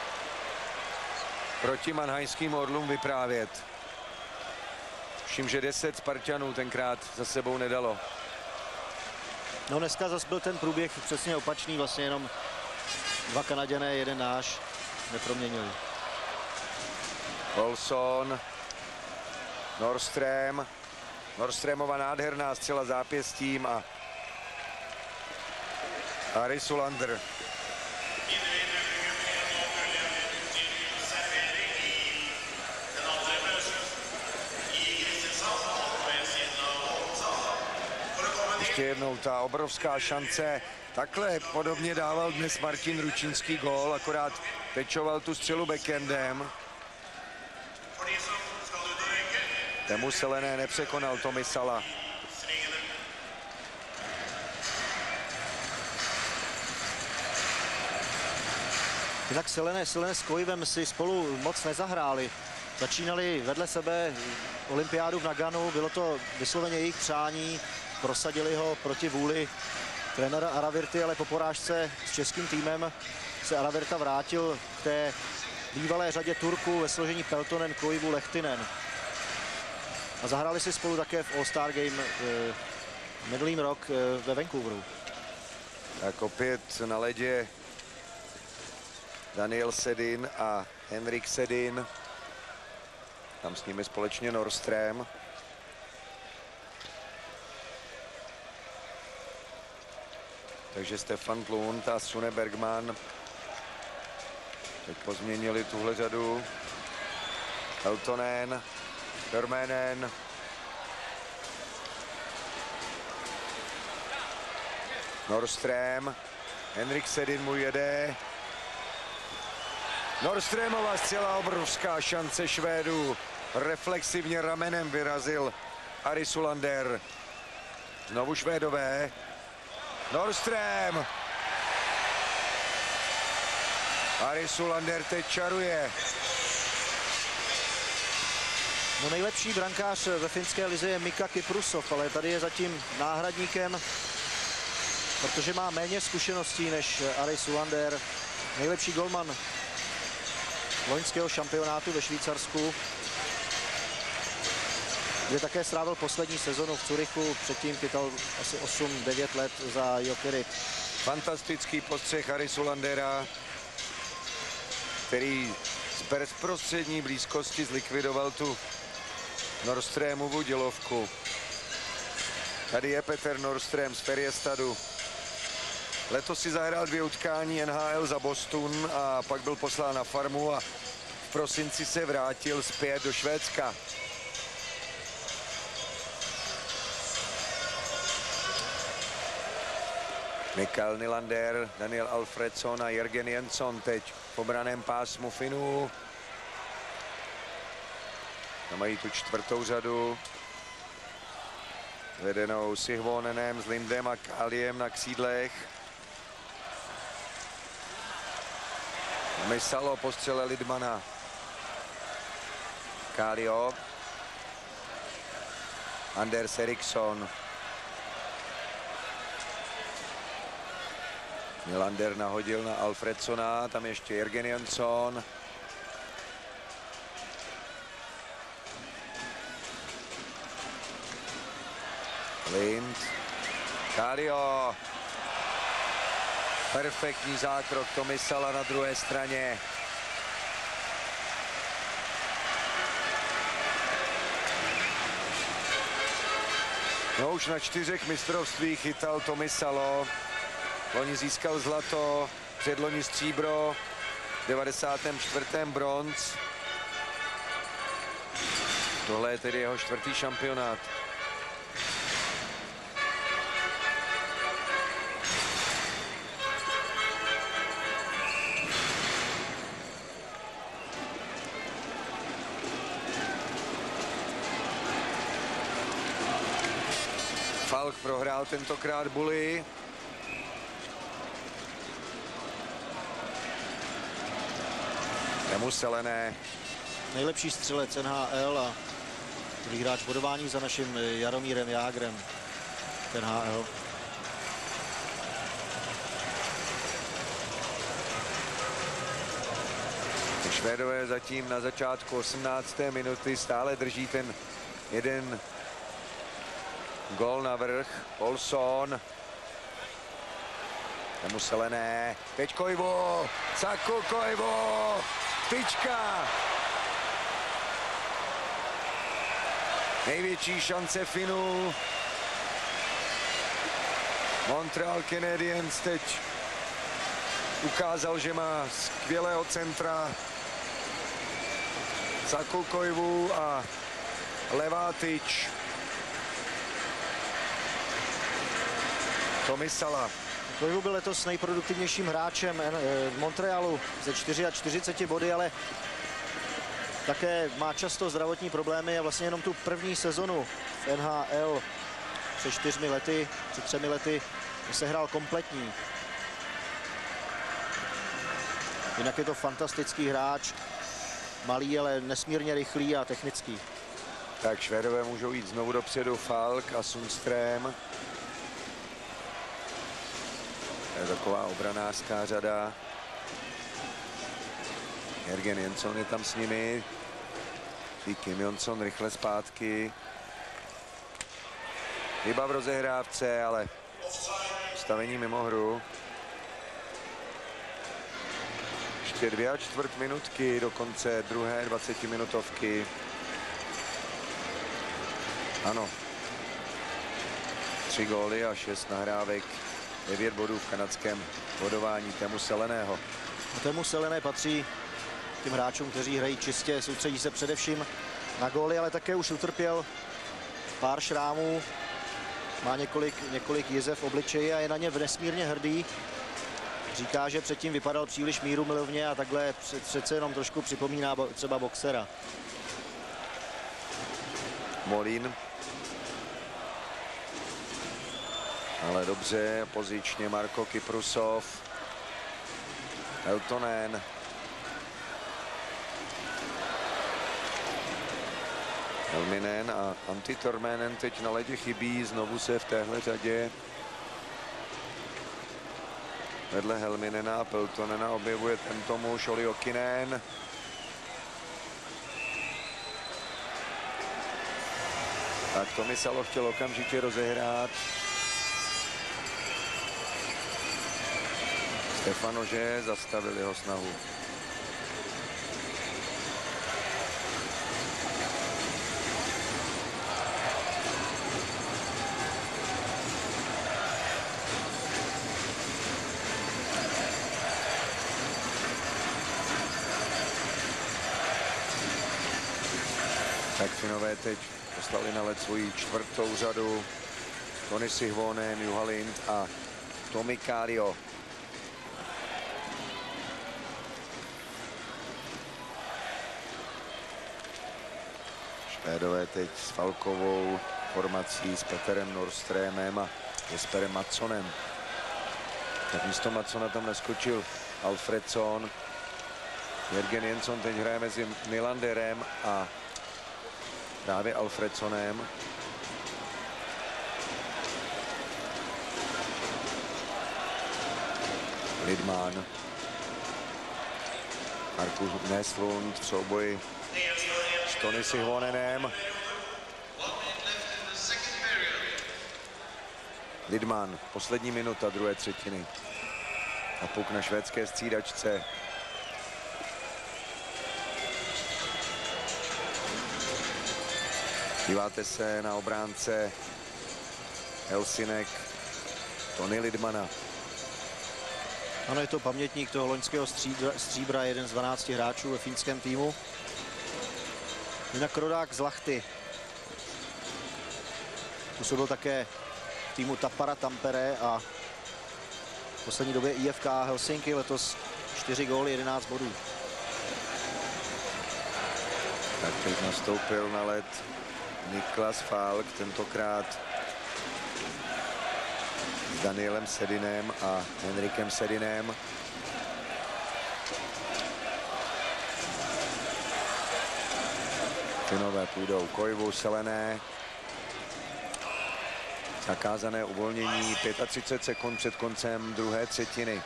Proti Mannheimským Orlům vyprávět. Všim, že 10 Spartanů tenkrát za sebou nedalo. No dneska zase byl ten průběh přesně opačný, vlastně jenom 2 Kanaďané, 1 náš neproměnili. Olsson, Nordström, Nordströmova nádherná střela zápěstím a Ari Sulander. Ještě jednou ta obrovská šance. Takhle podobně dával dnes Martin Ručinský gól, akorát pečoval tu střelu backendem. Teemu Selené nepřekonal Tommy Sala. Jinak Selené s Koivem si spolu moc nezahráli. Začínali vedle sebe olympiádu v Naganu, bylo to vysloveně jejich přání, prosadili ho proti vůli trenéra Aravirty, ale po porážce s českým týmem se Aravirta vrátil k té bývalé řadě Turků ve složení Peltonen, Koivu, Lehtinen. A zahráli si spolu také v All-Star Game minulý rok ve Vancouveru. Tak opět na ledě Daniel Sedin a Henrik Sedin. Tam s nimi společně Nordström. Takže Stefan Klund a Sune Bergman teď pozměnili tuhle řadu. Peltonen, Törmänen, Norström, Henrik Sedin mu jede. Norströmova zcela obrovská šance Švédů. Reflexivně ramenem vyrazil Ari Sulander. Znovu Švédové. Norström. Ari Sulander teď čaruje. No, nejlepší brankář ve finské lize je Mika Kyprusov, ale tady je zatím náhradníkem, protože má méně zkušeností než Ari Sulander. Nejlepší golman loňského šampionátu ve Švýcarsku, kde také strávil poslední sezonu v Curychu, předtím chytal asi 8-9 let za Jokerit. Fantastický postřeh Ari Sulandera, který z bezprostřední blízkosti zlikvidoval tu Norströmovu dělovku. Tady je Petr Norström z Färjestadu. Letos si zahrál 2 utkání NHL za Boston a pak byl poslán na farmu a v prosinci se vrátil zpět do Švédska. Mikael Nylander, Daniel Alfredsson a Jörgen Jönsson teď v obraném pásmu Finů. A mají tu 4. řadu vedenou Sihvonenem s Lindem a Kaliem na křídlech. Mysalo po střele Lidmana. Kallio. Anders Eriksson. Nylander nahodil na Alfredssona, tam ještě Jörgen Jönsson. Lind. Kallio. Perfektní zákrok Tomisala na druhé straně. No, už na 4 mistrovstvích chytal Tomisalo. Loni získal zlato, předloni stříbro, v 94. bronz. Tohle je tedy jeho 4. šampionát. Falk prohrál tentokrát Bully. Teemu Selänne. Nejlepší střelec NHL a druhý hráč bodování za naším Jaromírem Jágrem NHL. Švédové zatím na začátku 18. minuty stále drží ten jeden gól navrch. Olsson. Teemu Selänne. Teď Koivu. Saku Koivu. Tyčka. Největší šance Finů. Montreal Canadiens teď ukázal, že má skvělého centra. Saku Koivu a levá tyč Tomisala. Koivu byl letos nejproduktivnějším hráčem Montrealu ze 44 body, ale také má často zdravotní problémy a vlastně jenom tu první sezonu v NHL před 4 lety, před 3 lety sehrál kompletní. Jinak je to fantastický hráč, malý, ale nesmírně rychlý a technický. Tak Švédové můžou jít znovu dopředu. Falk a Sundström. To je taková obranářská řada. Jörgen Jönsson je tam s nimi. Kim Jönsson rychle zpátky. Chyba v rozehrávce, ale stavení mimo hru. Ještě 2,25 minutky do konce druhé 20-minutovky. Ano. 3 góly a 6 nahrávek 9 bodů v kanadském bodování Teemu Seleného. Teemu Selené patří tím hráčům, kteří hrají čistě, soustředí se především na góly, ale také už utrpěl pár šrámů, má několik jizev v obličeji a je na ně nesmírně hrdý. Říká, že předtím vypadal příliš mírumilovně a takhle přece jenom trošku připomíná třeba boxera. Molín. Ale dobře, pozičně Marko Kyprusov. Peltonen. Helminen a Antti Törmänen teď na ledě chybí, znovu se v téhle řadě vedle Helminena a Peltonena objevuje tento muž Olli Jokinen. Tak Tomi Salo chtěl okamžitě rozehrát. Stefan Ože zastavil jeho snahu. Tak Finové teď poslali na led svoji čtvrtou řadu. Toni Sihvonen, Juha Lind a Tomi Kaario. Švédové teď s Falkovou formací, s Peterem Nordströmem a Jesperem Matsonem. Tak místo Matsona tam naskočil Alfredsson. Jörgen Jensson teď hraje mezi Nylanderem a právě Alfredssonem. Lidman. Markus Näslund v souboji s Toni Sihvonenem. Lidman, poslední minuta druhé třetiny. A puk na švédské střídačce. Díváte se na obránce Helsinek Tony Lidmana. Ano, je to pamětník toho loňského stříbra, jeden z 12 hráčů ve finském týmu. Jinak rodák z Lahty. Působil také v týmu Tappara Tampere a v poslední době IFK Helsinki, letos 4 góly, 11 bodů. Tak teď nastoupil na led Niklas Falk, tentokrát s Danielem Sedinem a Henrikem Sedinem. Finové půjdou Koivu, Selené. Zakázané uvolnění 35 sekund před koncem druhé třetiny.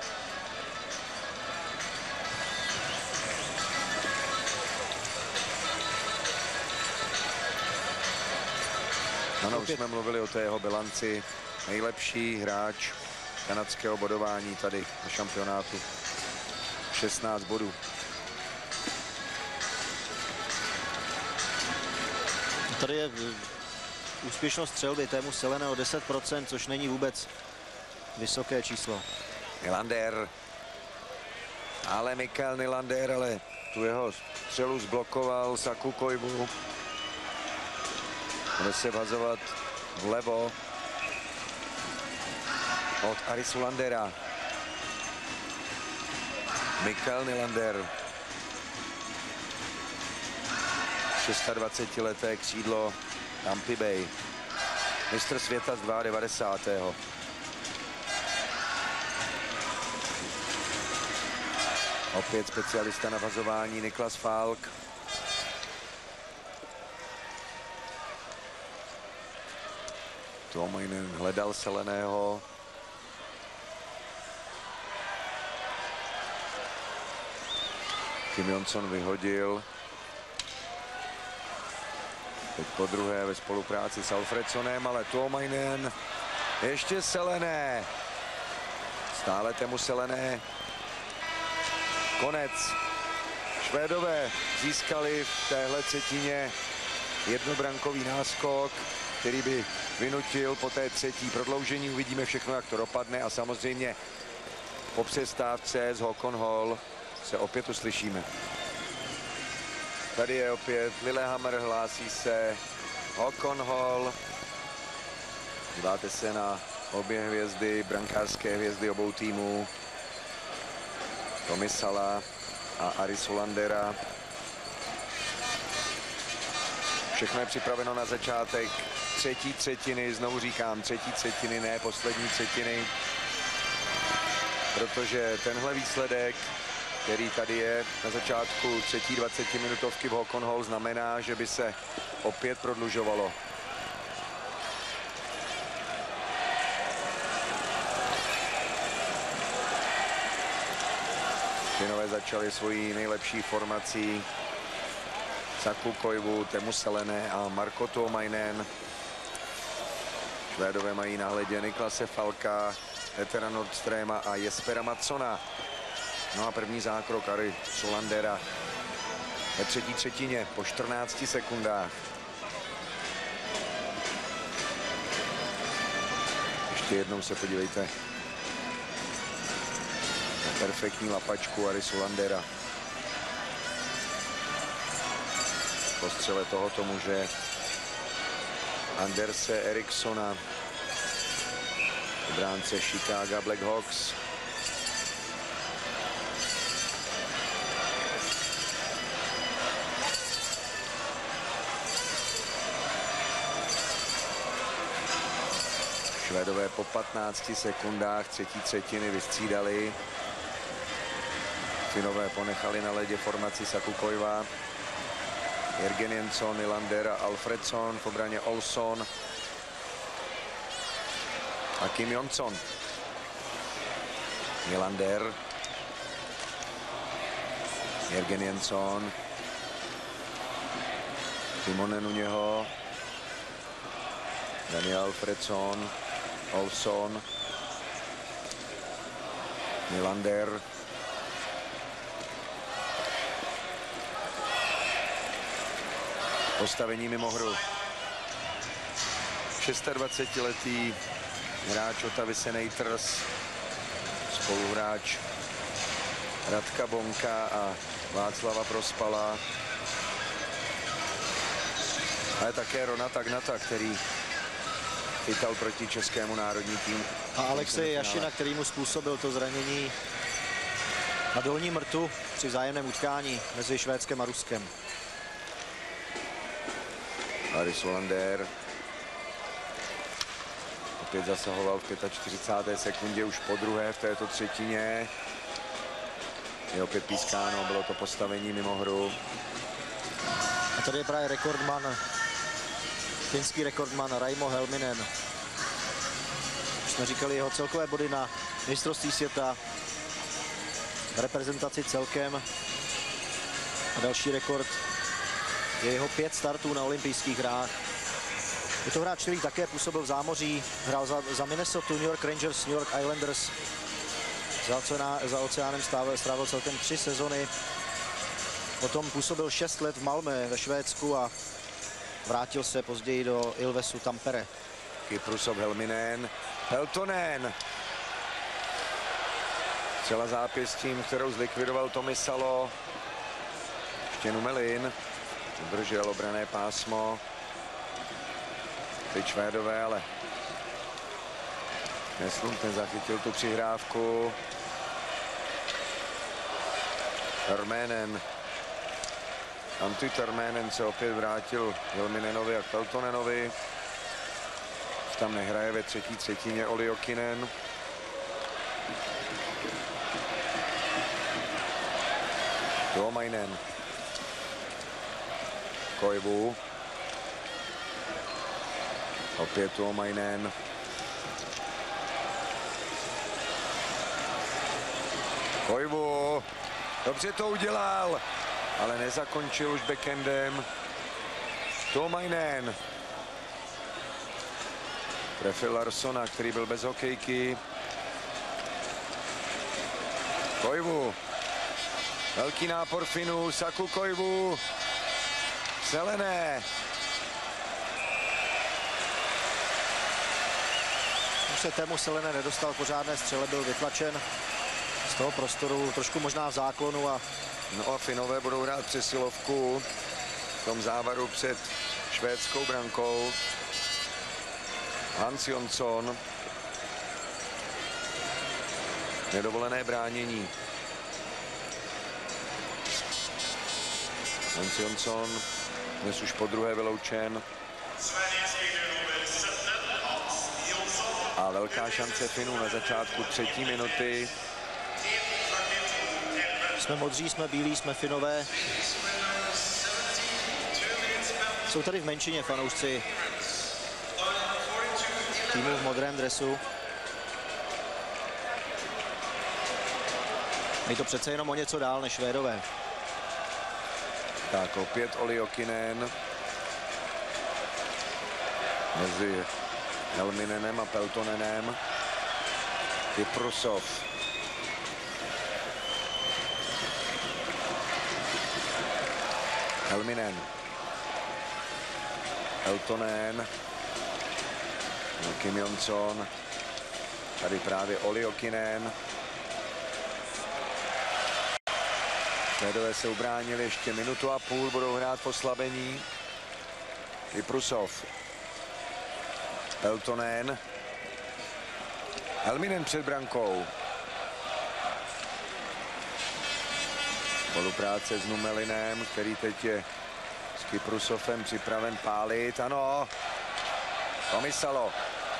Ano, už jsme mluvili o té jeho bilanci. Nejlepší hráč kanadského bodování tady na šampionátu. 16 bodů. Tady je úspěšnost střelby Teemu Seleného 10%, což není vůbec vysoké číslo. Nylander. Ale Mikael Nylander, ale tu jeho střelu zblokoval Saku Koivu. Bude se vazovat vlevo od Arisu Landera. Mikael Nylander. 26leté křídlo Tampa Bay. Mistr světa z 92. Opět specialista na vazování Niklas Falk. Tuomainen hledal Seleného. Kim Jonsson vyhodil. Teď po druhé ve spolupráci s Alfredssonem, ale Tuomainen ještě Selené. Stále Teemu Selené. Konec. Švédové získali v téhle třetině jednobrankový náskok. který by vynutil po té třetí prodloužení. Uvidíme všechno, jak to dopadne a samozřejmě po přestávce z Håkon Hall se opět uslyšíme. Tady je opět Lillehammer, hlásí se Håkon Hall. Díváte se na obě hvězdy, brankářské hvězdy obou týmů. Tomi Sala a Ari Solandera. Všechno je připraveno na začátek třetí třetiny, znovu říkám třetí třetiny, ne poslední třetiny, protože tenhle výsledek, který tady je na začátku třetí 20-minutovky v Håkon Hall, znamená, že by se opět prodlužovalo. Finové začali svoji nejlepší formací. Saku Koivu, Teemu Selänne a Marko Tuomainen. Švédové mají na hledě Niklase Falka, Pettera Nordströma a Jespera Matssona. No a první zákrok Ari Solandera ve třetí třetině po 14 sekundách. Ještě jednou se podívejte na perfektní lapačku Ari Solandera. Po střele tohoto muže Anderse Erikssona, obránce Chicago Blackhawks. Švédové po 15 sekundách třetí třetiny vystřídali. Finové ponechali na ledě formaci Saku Koiva, Jörgen Jönsson, Nylander a Alfredsson, v obraně Olsson a Kim Jonsson. Nylander, Jörgen Jönsson, Timonen u něho, Daniel Alfredsson, Olsson, Nylander, postavení mimo hru. 26letý hráč Ottawy Senators, spoluhráč Radka Bonka a Václava Prospala, ale také Rona Tagnata, který chytal proti českému národní týmu. A Alexej Jašina, který mu způsobil to zranění na dolním rtu při vzájemném utkání mezi Švédskem a Ruskem. Ari Solander opět zasahoval v 45. sekundě už po druhé v této třetině. Je opět pískáno, bylo to postavení mimo hru. A tady je právě rekordman, finský rekordman Raimo Helminen. Už jsme říkali jeho celkové body na mistrovství světa, reprezentaci celkem. A další rekord je jeho 5 startů na olympijských hrách. Je to hráč, který také působil v zámoří, hrál za Minnesota, New York Rangers, New York Islanders. Za oceánem strávil celkem 3 sezony. Potom působil 6 let v Malmö ve Švédsku a vrátil se později do Ilvesu Tampere. Kyprusov, Helminen, Peltonen. Střela zápěstím, kterou zlikvidoval Tomi Salo. Ještě Numelin udržel obranné pásmo. Teď Švédové, ale Neslund nezachytil tu přihrávku. Törmänen. Antti Törmänen se opět vrátil Helminenovi a Peltonenovi. Už tam nehraje ve třetí třetině Olli Jokinen. Tuomainen. Koivu. Opět Tuomainen. Koivu. Dobře to udělal, ale nezakončil už backendem. Tuomainen. Trefil Larssona, který byl bez hokejky. Koivu. Velký nápor Finů, Saku Koivu. Selänne. se Teemu Selänne nedostal pořádné střele, byl vytlačen z toho prostoru, trošku možná v záklonu. No a Finové budou hrát přesilovku v tom závaru před švédskou brankou. Hans Jonsson. Nedovolené bránění. Hans Jonsson dnes už podruhé vyloučen. A velká šance Finů na začátku 3. minuty. Jsme modří, jsme bílí, jsme Finové. Jsou tady v menšině fanoušci týmu v modrém dresu. Je to přece jenom o něco dál než Švédové. Tak opět Olli Jokinen mezi Helminenem a Peltonenem. Kyprusov. Helminen. Peltonen. Kim Jonsson. Tady právě Olli Jokinen. Švédové se ubránili ještě 1,5 minuty, budou hrát v oslabení. Kyprusov. Peltonen. Helminen před brankou. Spolupráce s Numelinem, který teď je s Kyprusovem připraven pálit. Ano. Tomisalo.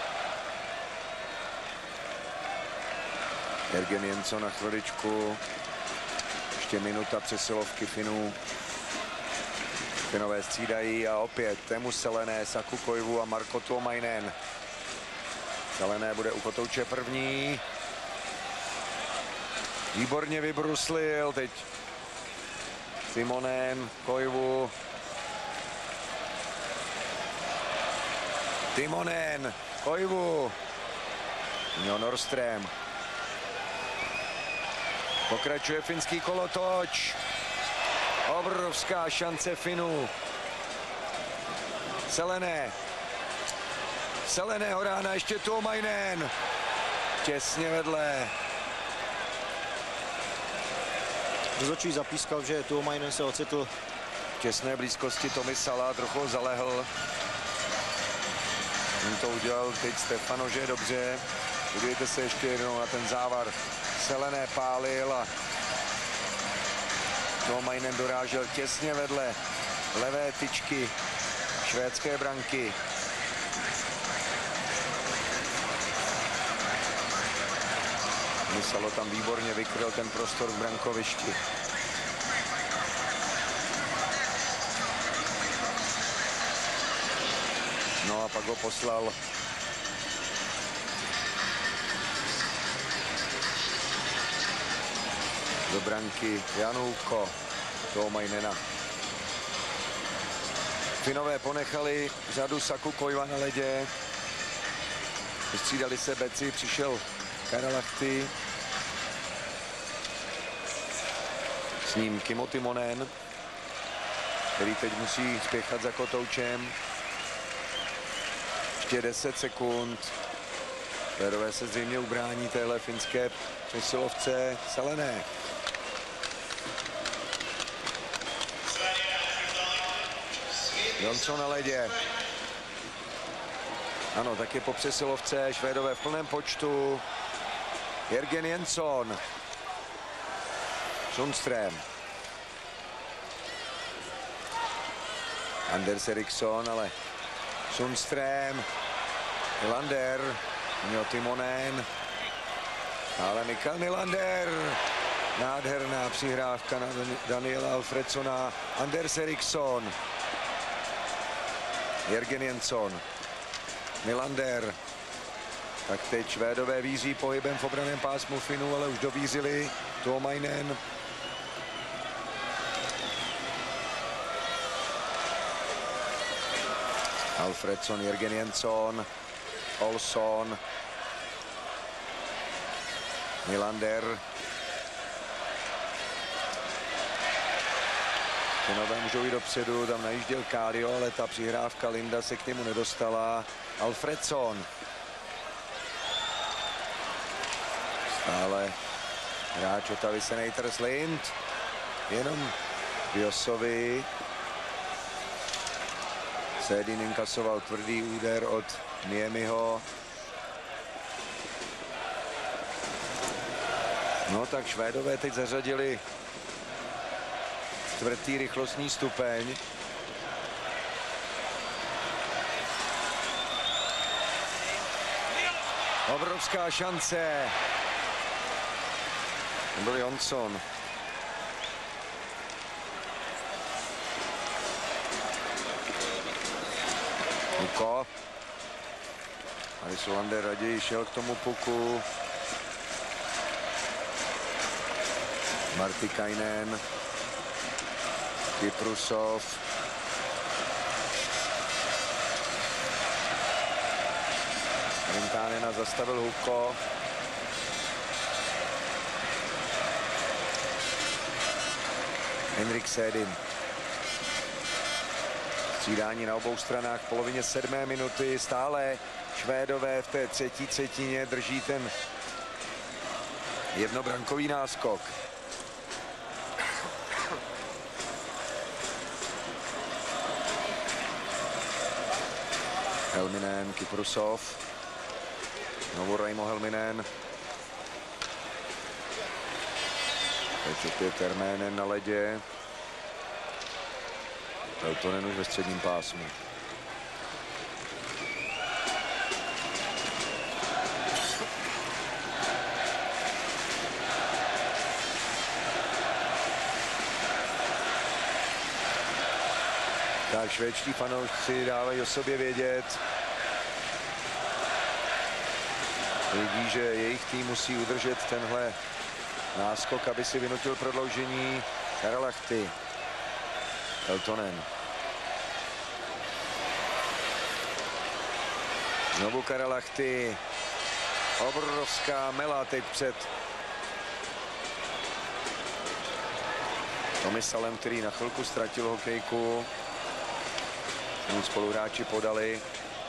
Jörgen Jensson na chviličku. Ještě minuta přesilovky Finů. Finové střídají a opět Teemu Selänne, Saku Koivu a Marko Tuomainen. Selänne bude u kotouče první. Výborně vybruslil teď Timonen, Koivu. Timonen, Koivu. Jo, Norström. Pokračuje finský kolotoč. Obrovská šance Finů. Selänne. Selänneho rána ještě Tuomainen. Těsně vedle. Rozhodčí zapískal, že Tuomainen se ocitl V těsné blízkosti Tomisala, trochu ho zalehl. On to udělal teď Stefanože dobře. Podívejte se ještě jednou na ten závar. Selänne pálil a Tuomainen dorážel těsně vedle levé tyčky švédské branky. Misalo tam výborně vykryl ten prostor v brankovišti. No a pak ho poslal do branky Janulko Tuomainena. Finové ponechali řadu Saku Koiva na ledě. Vystřídali se beci, přišel Karalahti. S ním Kimmo Timonen, který teď musí spěchat za kotoučem. Ještě 10 sekund. Švédové se zřejmě ubrání téhle finské přesilovce. Selänne. Jonsson na ledě. Ano, taky po přesilovce. Švédové v plném počtu. Jörgen Jensson. Sundström. Anders Eriksson, ale Sundström. Nylander. Jo, Timonen. Ale Mikael Nylander. Nádherná přihrávka na Daniela Alfredsona. Anders Eriksson. Jörgen Jensson. Nylander. Tak teď Švédové víří pohybem v obraném pásmu Finů, ale už dovířili. Tuomainen. Alfredsson, Jörgen Jensson. Olsson. Nylander. Finové můžou jít dopředu, tam najížděl Kallio, ale ta přihrávka Linda se k němu nedostala. Alfredsson. Stále hráč Otavy Senators Lind. Jenom Vjosovi. Sedin inkasoval tvrdý úder od Niemiho. No tak Švédové teď zařadili čtvrtý rychlostní stupeň. Obrovská šance. To byl Jonsson. Huko. Arisulander raději šel k tomu puku. Martikainen. Kyprusov. Rintánena zastavil Huko. Henrik Sedin. Střídání na obou stranách v polovině 7. minuty. Stále Švédové v té třetí třetině drží ten jednobrankový náskok. Helminen, Kyprusov. Znovu Raimo Helminen. Teď opět Terménen na ledě. Peltonen už ve středním pásmu. Tak švédští fanoušci dávají o sobě vědět. Vidí, že jejich tým musí udržet tenhle náskok, aby si vynutil prodloužení. Karalahti. Peltonen. Znovu Karalahti. Obrovská mela teď před Tomisalem, který na chvilku ztratil hokejku. Spoluhráči podali.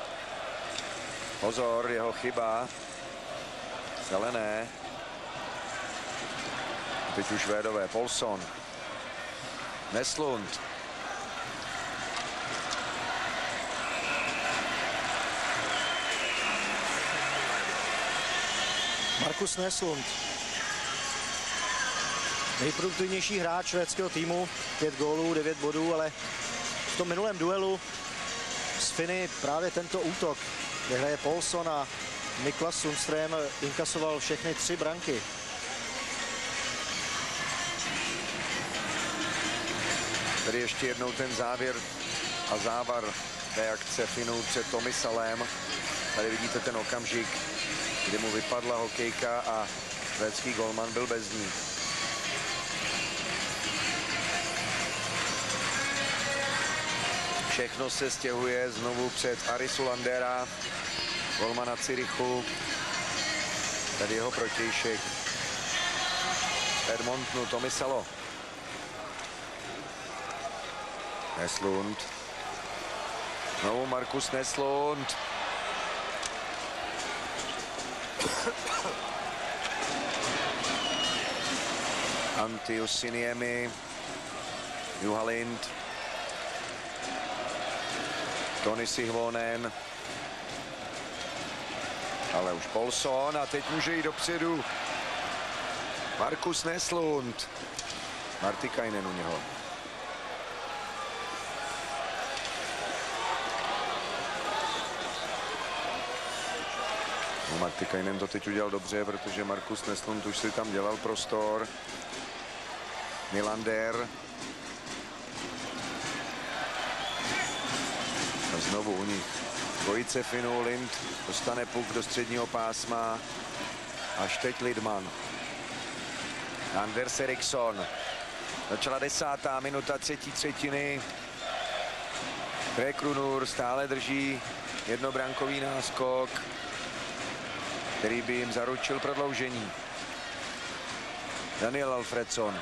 Pozor, jeho chyba. Zelené. Teď už Švédové. Polson. Neslund. Markus Neslund. Nejproduktivnější hráč švédského týmu. 5 gólů, 9 bodů, ale v tom minulém duelu s Finy právě tento útok, kde hraje Polson a Niklas Sundström, inkasoval všechny 3 branky. Tady ještě jednou ten závěr a závar té akce Finů před Tomisalem. Tady vidíte ten okamžik, kdy mu vypadla hokejka a švédský golman byl bez ní. Všechno se stěhuje znovu před Arisulandera, golmana Zürichu. Tady jeho protějšek Edmontonu, Tomisalo. Neslund. Znovu Markus Neslund. Antti Jussiniemi. Juha Lind. Toni Sihvonen. Ale už Polson a teď může jít dopředu Markus Neslund. Martikainen u něho. No, Martikainen to teď udělal dobře, protože Markus Neslund už si tam dělal prostor. Nylander. A znovu u nich dvojice Finů. Lind dostane puk do středního pásma. Až teď Lidman. Anders Eriksson. Začala 10. minuta třetí třetiny. Krekrunur stále drží jednobrankový náskok, který by jim zaručil prodloužení. Daniel Alfredsson.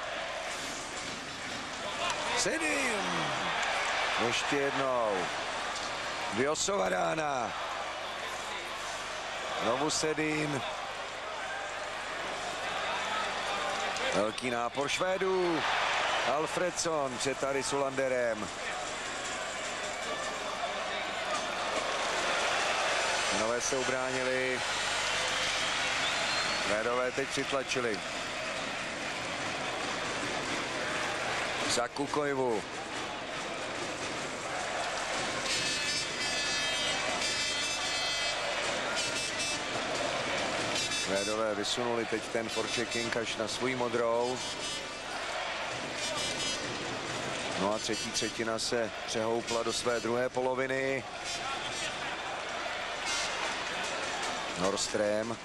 Sedin. Ještě jednou. Vjosova rána. Znovu Sedin. Velký nápor Švédů. Alfredsson před Arisulanderem. Finové se ubránili. Švédové teď přitlačili. Za Kukoivu. Švédové vysunuli teď ten forechecking až na svůj modrou. No a třetí třetina se přehoupla do své druhé poloviny. Norström.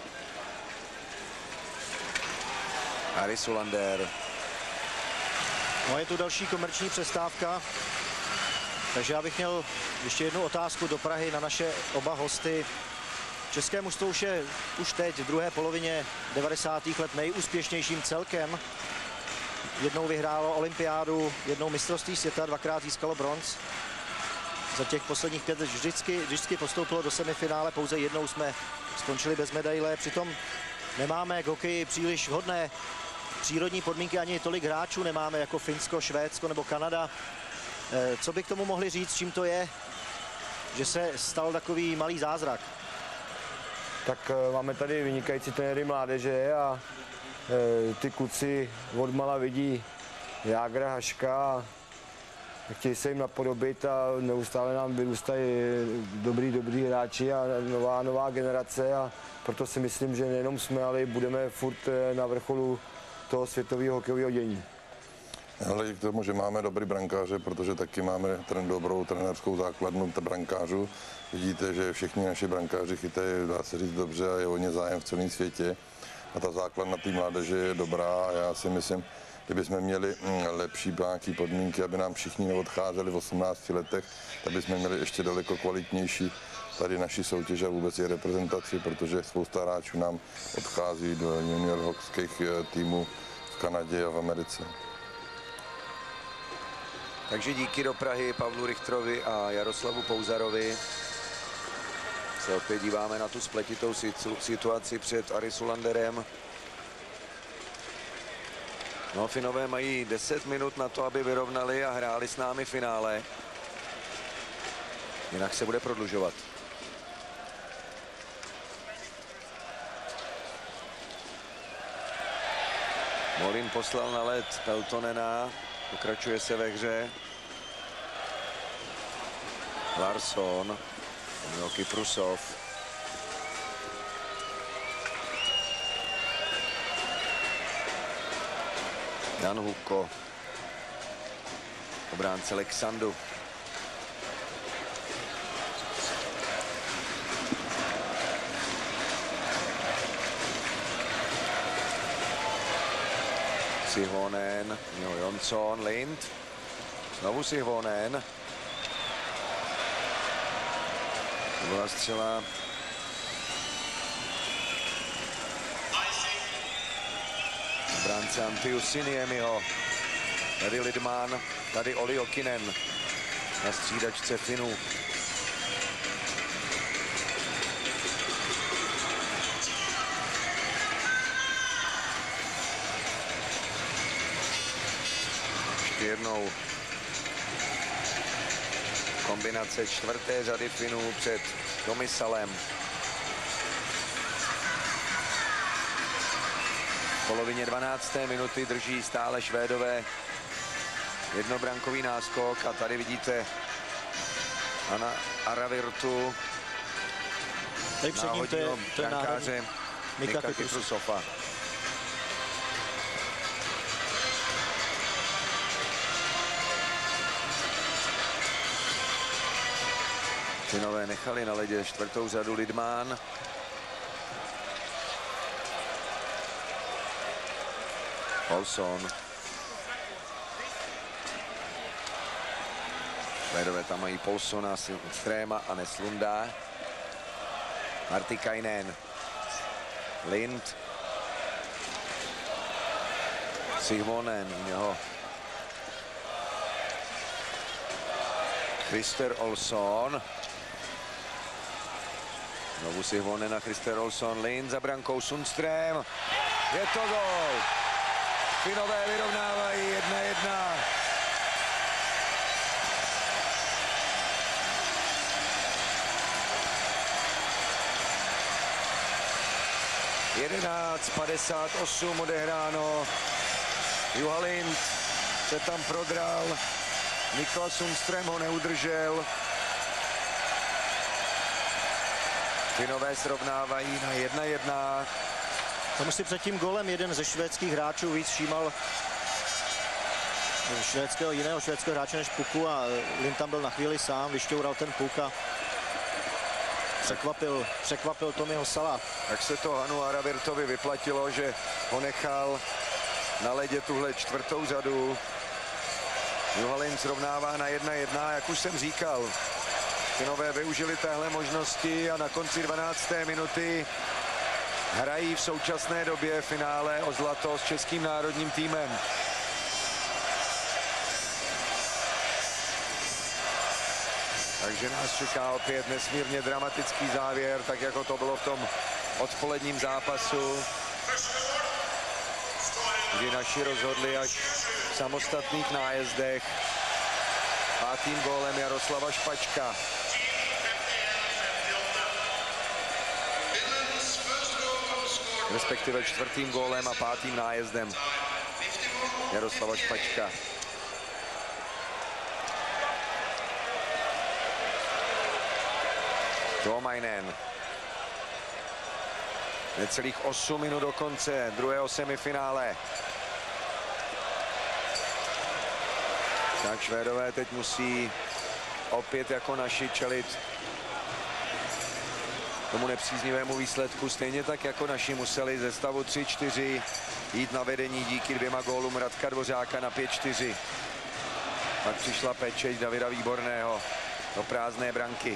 Arisulander. No, je tu další komerční přestávka. Takže já bych měl ještě jednu otázku do Prahy na naše oba hosty. České mužstvo už je teď v druhé polovině 90. let nejúspěšnějším celkem. Jednou vyhrálo olympiádu, jednou mistrovství světa, dvakrát získalo bronz. Za těch posledních 5 let vždycky postoupilo do semifinále, pouze jednou jsme skončili bez medaile. Přitom nemáme k hokeji příliš vhodné přírodní podmínky, ani tolik hráčů nemáme jako Finsko, Švédsko nebo Kanada. Co by k tomu mohli říct, čím to je, že se stal takový malý zázrak? Tak máme tady vynikající trenéry mládeže a ty kluci odmala vidí Jágra, Haška a chtějí se jim napodobit a neustále nám vyrůstají dobrý hráči a nová generace a proto si myslím, že nejenom jsme, ale budeme furt na vrcholu toho světového hokejového dění. Ale i k tomu, že máme dobrý brankáře, protože taky máme dobrou trenérskou základnu brankářů. Vidíte, že všichni naši brankáři chytají, dá se říct, dobře a je o ně zájem v celém světě. A ta základna té mládeže je dobrá a já si myslím, kdybychom měli lepší nějaké podmínky, aby nám všichni neodcházeli v 18 letech, tak bychom měli ještě daleko kvalitnější tady naší soutěže a vůbec i reprezentaci, protože spousta hráčů nám odchází do junior hokejských týmů v Kanadě a v Americe. Takže díky do Prahy Pavlu Richterovi a Jaroslavu Pouzarovi. Se opět díváme na tu spletitou situaci před Arisulanderem. No, Finové mají 10 minut na to, aby vyrovnali a hráli s námi finále. Jinak se bude prodlužovat. Molin poslal na led Peltonena. Pokračuje se ve hře. Larsson. Kyprusov. Jan Hukko. Obránce Alexandu. Sihvonen, Jonsson, Lind. Znovu Sihvonen. To byla střela. Obránce Antti Siniemiho. Tady Lidman, tady Olli Jokinen na střídačce Finů. Ještě jednou kombinace čtvrté řady Finů před Tomisalem. V polovině 12. minuty drží stále Švédové jednobrankový náskok a tady vidíte Anna Aravirtu, Tady před ním to je brankáře Mika Kyprusova. Finové nechali na ledě čtvrtou řadu Lidman. Olsson. Švédové tam mají Polsona, Strema a Neslunda. Martikainen. Lind. Sihvonen u něho. Christer Olsson. Znovu Sihvonen a Christer Olsson. Lind za brankou Sundström. Je to gól. Finové vyrovnávají 1:1. (11:58) odehráno. Juha Lind se tam prodral. Niklas Sundström ho neudržel. Finové srovnávají na 1:1. Tomu si před tím golem jeden ze švédských hráčů víc všímal jiného švédského hráče než puku a Lind tam byl na chvíli sám, vyšťoural ten puk a překvapil Tomiho Sala. Tak se to Hanu Aravirtovi vyplatilo, že ho nechal na ledě tuhle čtvrtou řadu. Juha Lind srovnává na 1:1, jak už jsem říkal. Finové využili téhle možnosti a na konci 12. minuty hrají v současné době finále o zlato s českým národním týmem. Takže nás čeká opět nesmírně dramatický závěr, tak jako to bylo v tom odpoledním zápasu, kdy naši rozhodli až v samostatných nájezdech. 5. gólem Jaroslava Špačka. Respektive 4. gólem a 5. nájezdem Jaroslava Špačka. Tuomainen. Necelých 8 minut do konce druhého semifinále. Tak Švédové teď musí opět jako naši čelit tomu nepříznivému výsledku, stejně tak jako naši museli ze stavu 3-4 jít na vedení díky 2 gólům Radka Dvořáka na 5-4. Pak přišla pečeť Davida Výborného do prázdné branky.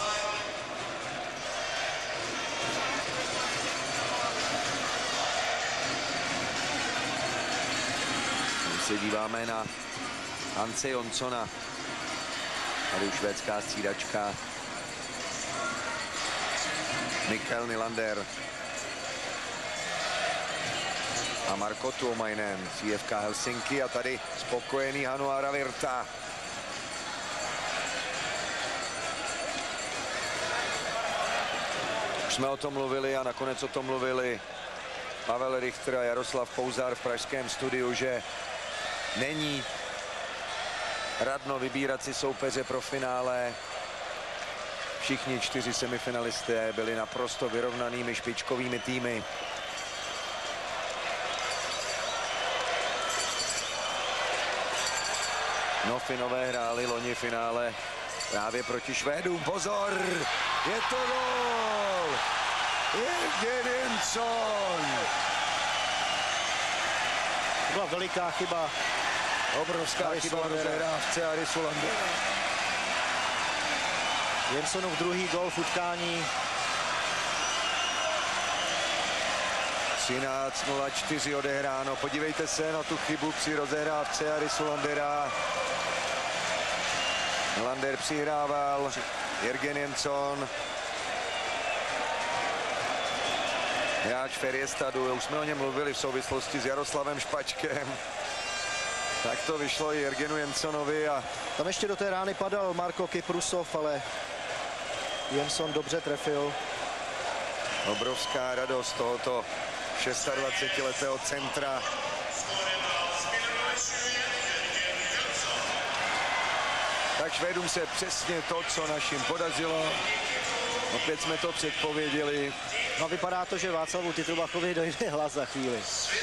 Když se díváme na Hanse Jonssona, tady už švédská střídačka, Mikael Nylander a Marko Tuomainen, CFK Helsinki, a tady spokojený Hanu Aravirta. Už jsme o tom mluvili a nakonec o tom mluvili Pavel Richter a Jaroslav Pouzar v pražském studiu, že není radno vybírat si soupeře pro finále. Všichni 4 semifinalisté byli naprosto vyrovnanými špičkovými týmy. No, Finové hráli loni finále právě proti Švédům. Pozor! Je to gól! Jedinsson! To byla veliká chyba. Obrovská chyba rozehrávce Arisu Landera. Jenssonův druhý gól v utkání. 13:04 odehráno. Podívejte se na tu chybu při rozehrávce Arisu Landera. Lander přihrával, Jürgen Jensson. Hráč Färjestadu, už jsme o něm mluvili v souvislosti s Jaroslavem Špačkem. Tak to vyšlo i Jürgenu Jenssonovi a Tam ještě do té rány padal Marko Kyprusov, ale Jensson dobře trefil. obrovská radost tohoto 26letého centra. Tak Švédům se přesně to, co našim podařilo. Opět jsme to předpověděli. No, vypadá to, že Václavu Titulbachovi dojde hlas za chvíli.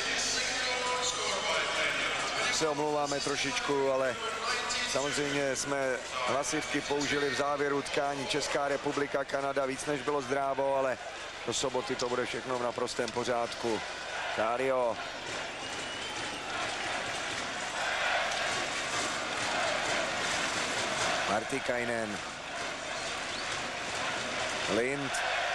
Se omlouváme trošičku, ale samozřejmě jsme hlasivky použili v závěru utkání Česká republika, Kanada, víc než bylo zdrávo, ale do soboty to bude všechno v naprostém pořádku. Kaario. Martikainen. Lind.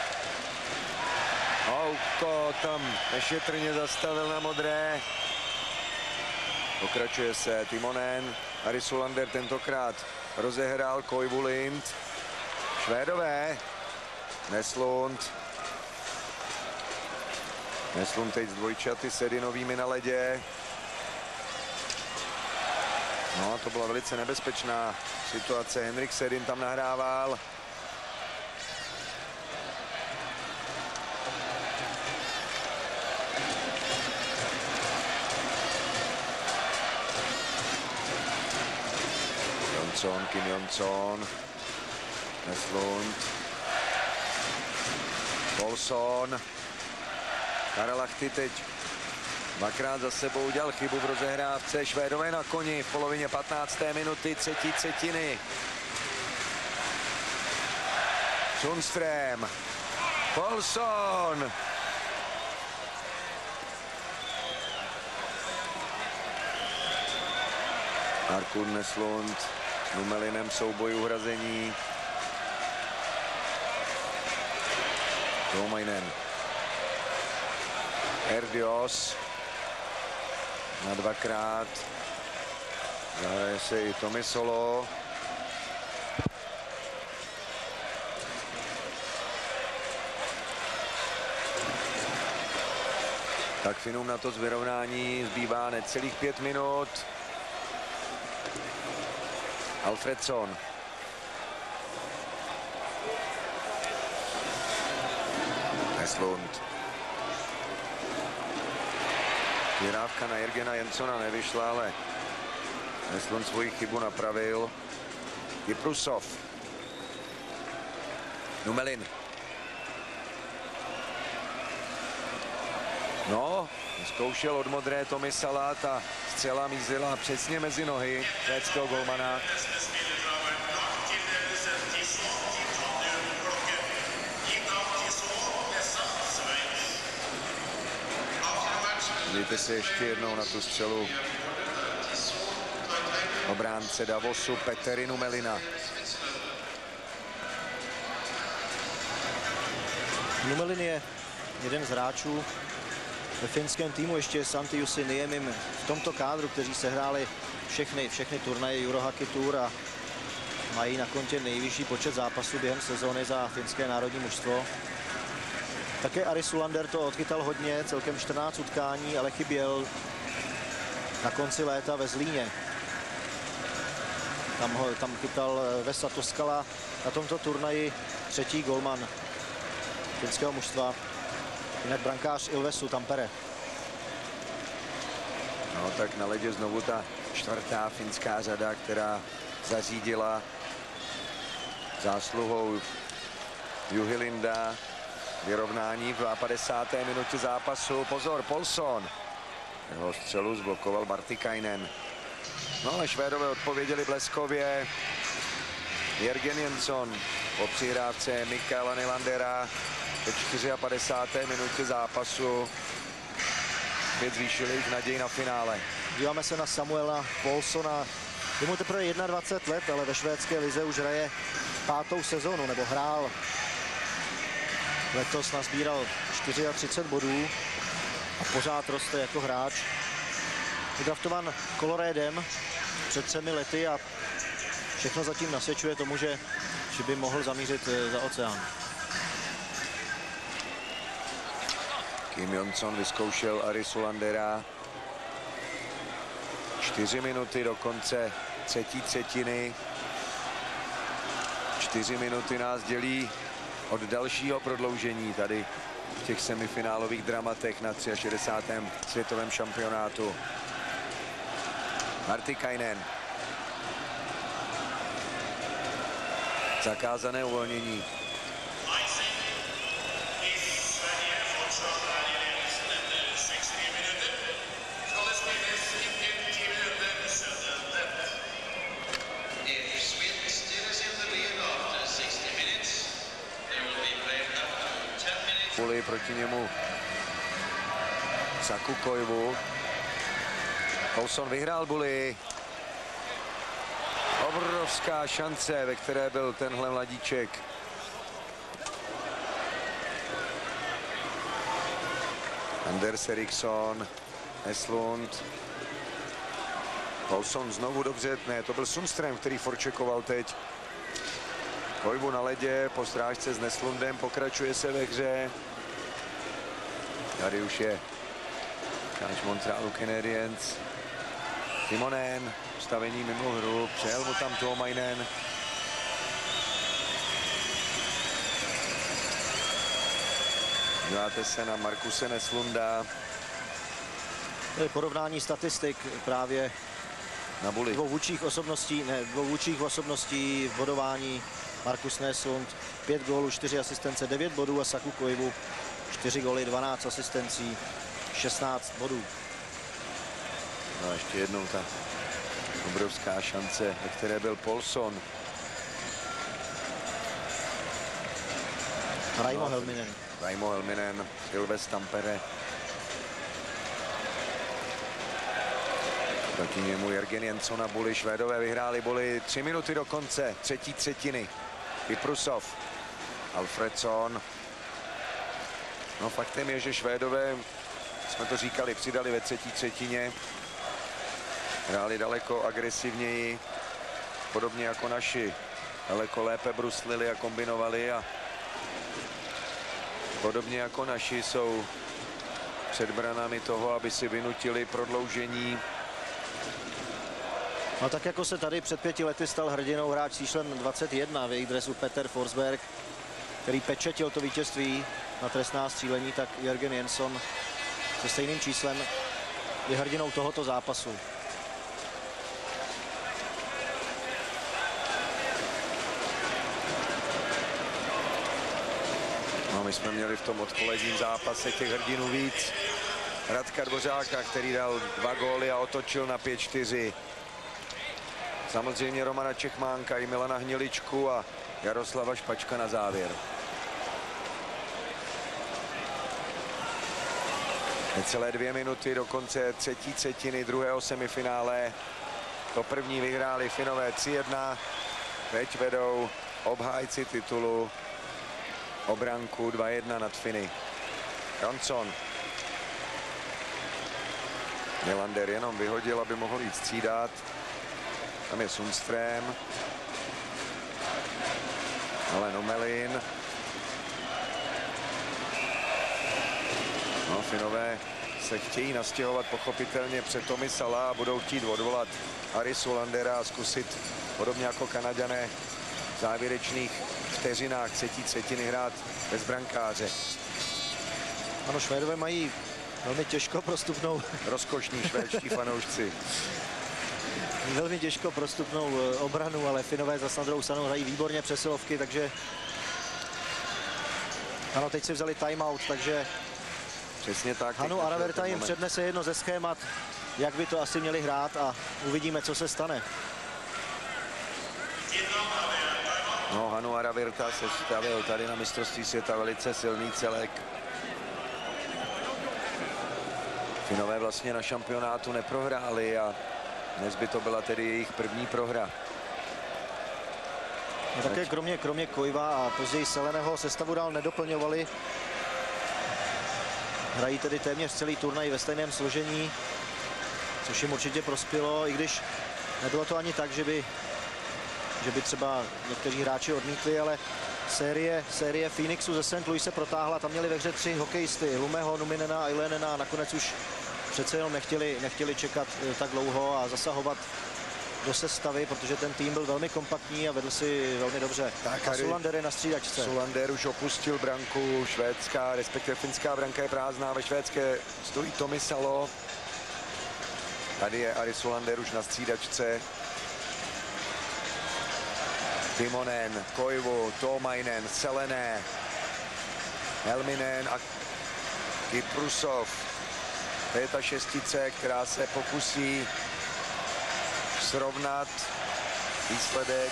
Houko tam nešetrně zastavil na modré. Pokračuje se Timonen. Arisu Lander tentokrát rozehrál Koivu Lind. Švédové. Neslund. Neslund teď s dvojčaty Sedinovými na ledě. No, to byla velice nebezpečná situace. Henrik Sedin tam nahrával. Kim Jonsson, Neslund, Paulson, Karel Lahti teď dvakrát za sebou udělal chybu v rozehrávce. Švédové na koni v polovině 15. minuty třetí třetiny. Sundström, Paulson. Artur Neslund s Numelinem souboj uhrazení. Tuomainen. Erdios na dvakrát. Zahraje se i Tomisolo. Tak Finům na to vyrovnání zbývá necelých 5 minut. Alfredsson. Neslund. Vyhrávka na Jirgena Jenssona nevyšla, ale Neslund svoji chybu napravil. Kyprusov. Numelin. No, zkoušel od modré Tomisala, ta střela mízila přesně mezi nohy švédského golmana. Dívejte se ještě jednou na tu střelu obránce Davosu Petteri Numelina. Numelin je jeden z hráčů ve finském týmu ještě s Antti Jussi Niemim v tomto kádru, kteří sehráli všechny turnaje Eurohockey Tour a mají na kontě nejvyšší počet zápasů během sezóny za finské národní mužstvo. Také Ari Sulander to odchytal hodně, celkem 14 utkání, ale chyběl na konci léta ve Zlíně. Tam chytal Vesa Toskala, na tomto turnaji třetí golman finského mužstva. Jinak brankář Ilvesu Tampere. No tak na ledě znovu ta čtvrtá finská řada, která zařídila zásluhou Juhilinda vyrovnání v 52. minutě zápasu. Pozor, Paulson. Jeho střelu zblokoval Martikainen. No ale Švédové odpověděli bleskově. Jörgen Jönsson po přihrávce Mikaela Nylandera ve 54. minutě zápasu opět zvýšili jejich naději na finále. Díváme se na Samuela Paulsona. Je mu teprve 21 let, ale ve švédské lize už hraje 5. sezónu, nebo hrál. Letos nazbíral 34 bodů a pořád roste jako hráč. Je draftovan Coloradem před 3 lety a všechno zatím nasvědčuje tomu, že by mohl zamířit za oceán. Kim Jonsson vyzkoušel Ari Sulandera. 4 minuty do konce třetí třetiny. 4 minuty nás dělí od dalšího prodloužení tady v těch semifinálových dramatech na 63. světovém šampionátu. Martikainen. Zakázané uvolnění. Proti němu Saku Koivu. Paulson vyhrál bully. Obrovská šance, ve které byl tenhle mladíček. Anders Eriksson, Neslund. Paulson znovu dobře, ne, to byl Sundström, který forčekoval teď. Koivu na ledě, po strážce s Neslundem, pokračuje se ve hře. Tady už je hráč Montrealu Canadiens. Timonen, stavení mimo hru, přejel mu tam Tuomainen. Díváte se na Markuse Neslunda. To je porovnání statistik právě Na Bulli. dvou vůdčích osobností v bodování. Markus Neslund 5 gólů, 4 asistence, 9 bodů a Saku Koivu 4 góly, 12 asistencí, 16 bodů. No a ještě jednou ta obrovská šance, ve které byl Paulson. Raimo Helminen. Raimo Helminen, Ilves Tampere. Proti němu Jörgen Jensson a Bulli. Švédové vyhráli Bulli 3 minuty do konce třetí třetiny. Kyprusov, Alfredsson. No faktem je, že Švédové, jsme to říkali, přidali ve třetí třetině. Hráli daleko agresivněji, podobně jako naši. Daleko lépe bruslili a kombinovali a podobně jako naši jsou před branami toho, aby si vynutili prodloužení. No tak jako se tady před 5 lety stal hrdinou hráč s číslem 21 v jejich dresu Peter Forsberg, který pečetil to vítězství na trestná střílení, tak Jörgen Jensson se stejným číslem je hrdinou tohoto zápasu. No, my jsme měli v tom odpoledním zápase těch hrdinů víc. Radka Dvořáka, který dal 2 góly a otočil na 5-4. Samozřejmě Romana Čechmánka i Milana Hniličku a Jaroslava Špačka na závěr. Necelé 2 minuty do konce třetí třetiny druhého semifinále. To první vyhráli Finové 3-1. Teď vedou obhájci titulu o branku 2-1 nad Finy. Jansson. Nylander jenom vyhodil, aby mohl jít střídat. Tam je Sundström. Ale Nomelin. No, Finové se chtějí nastěhovat pochopitelně před Tomisala a budou chtít odvolat Arisu Landera a zkusit podobně jako Kanaďané v závěrečných vteřinách třetí třetiny hrát bez brankáře. Ano, Švédové mají velmi těžko prostupnou, Rozkošní švédští fanoušci. velmi těžko prostupnou obranu, ale Finové za Sandrou Sanou hrají výborně přesilovky, takže ano, teď si vzali timeout, takže Přesně tak. Hanu Araverta jim přednese jedno ze schémat, jak by to asi měli hrát a uvidíme, co se stane. No, Hanu Aravirta se stavil tady na mistrovství světa velice silný celek. Finové vlastně na šampionátu neprohráli a dnes by to byla tedy jejich první prohra. No, také kromě Koiva a později Seleného sestavu dál nedoplňovali. Hrají tedy téměř celý turnaj ve stejném složení, což jim určitě prospělo, i když nebylo to ani tak, že by třeba někteří hráči odmítli, ale série Phoenixu ze St. Louis se protáhla. Tam měli ve hře 3 hokejisty, Lumeho, Numinena a Ilenena, a nakonec už přece jenom nechtěli čekat tak dlouho a zasahovat do sestavy, protože ten tým byl velmi kompaktní a vedl si velmi dobře. Tak, a Sulander je na střídačce. Sulander už opustil branku, švédská, respektive finská branka je prázdná, ve švédské stojí Tomisalo. Tady je Ari Sulander už na střídačce. Timonen, Koivu, Tuomainen, Selené, Helminen a Kyprusov. To je ta šestice, která se pokusí srovnat výsledek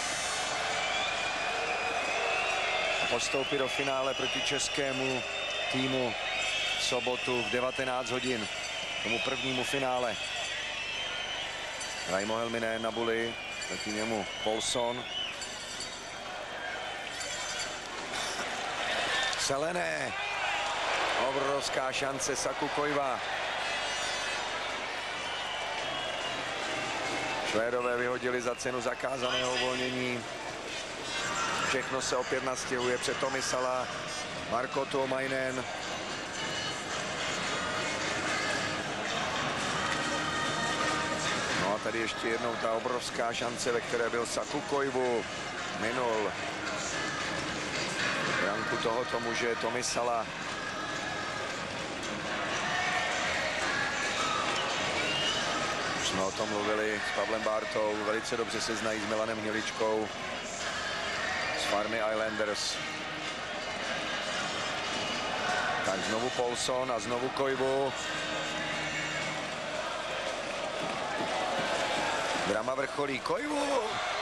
a postoupit do finále proti českému týmu v sobotu v 19 hodin, tomu prvnímu finále. Raimo Helminen na Bulli, proti němu Paulson. Selené, obrovská šance Saku Koiva. Švédové vyhodili za cenu zakázaného uvolnění. Všechno se opět nastěhuje před Tomisala. Marko Tuomainen. No a tady ještě jednou ta obrovská šance, ve které byl Saku Koivu. Minul branku tohoto muže Tomisala. Už jsme o tom mluvili s Pavlem Bártou, velice dobře se znají s Milanem Hniličkou z farmy Islanders. Tak znovu Paulson a znovu Koivu. Drama vrcholí, Koivu.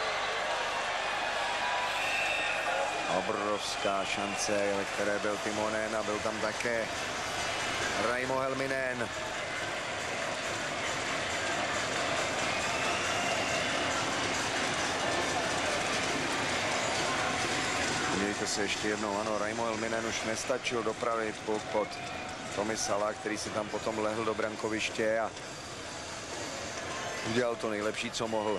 Obrovská šance, ve které byl Timonen a byl tam také Raimo Helminen. Podívejte se ještě jednou, ano, Raimo Helminen už nestačil dopravit puk pod Tomisala, který si tam potom lehl do brankoviště a udělal to nejlepší, co mohl.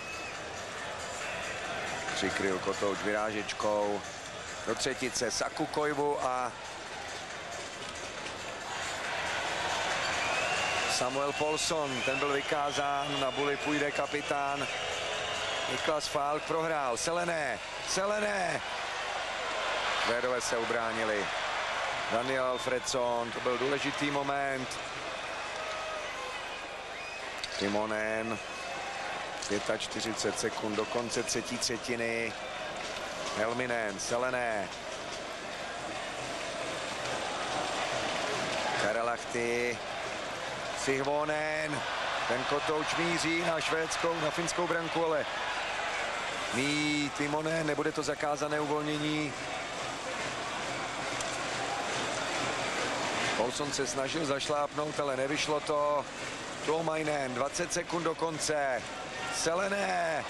Přikryl kotouč vyrážečkou do třetice Saku Koivu a Samuel Paulson, ten byl vykázán, na buli půjde kapitán. Niklas Falk prohrál, Selené. Švédové se ubránili. Daniel Alfredsson, to byl důležitý moment. Timonen, 45 sekund do konce třetí třetiny. Helminen, Selené. Karalahti, Sihvonen. Ten kotouč míří na finskou branku, ale Timonen, nebude to zakázané uvolnění. Paulson se snažil zašlápnout, ale nevyšlo to. Tuomainen, 20 sekund do konce. Selené.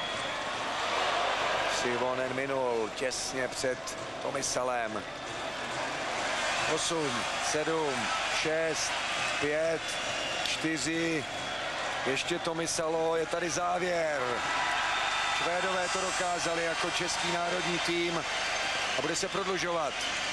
Sihvonen minul těsně před Tomisalem. 8, 7, 6, 5, 4. Ještě Tomisalo, je tady závěr. Švédové to dokázali jako český národní tým a bude se prodlužovat.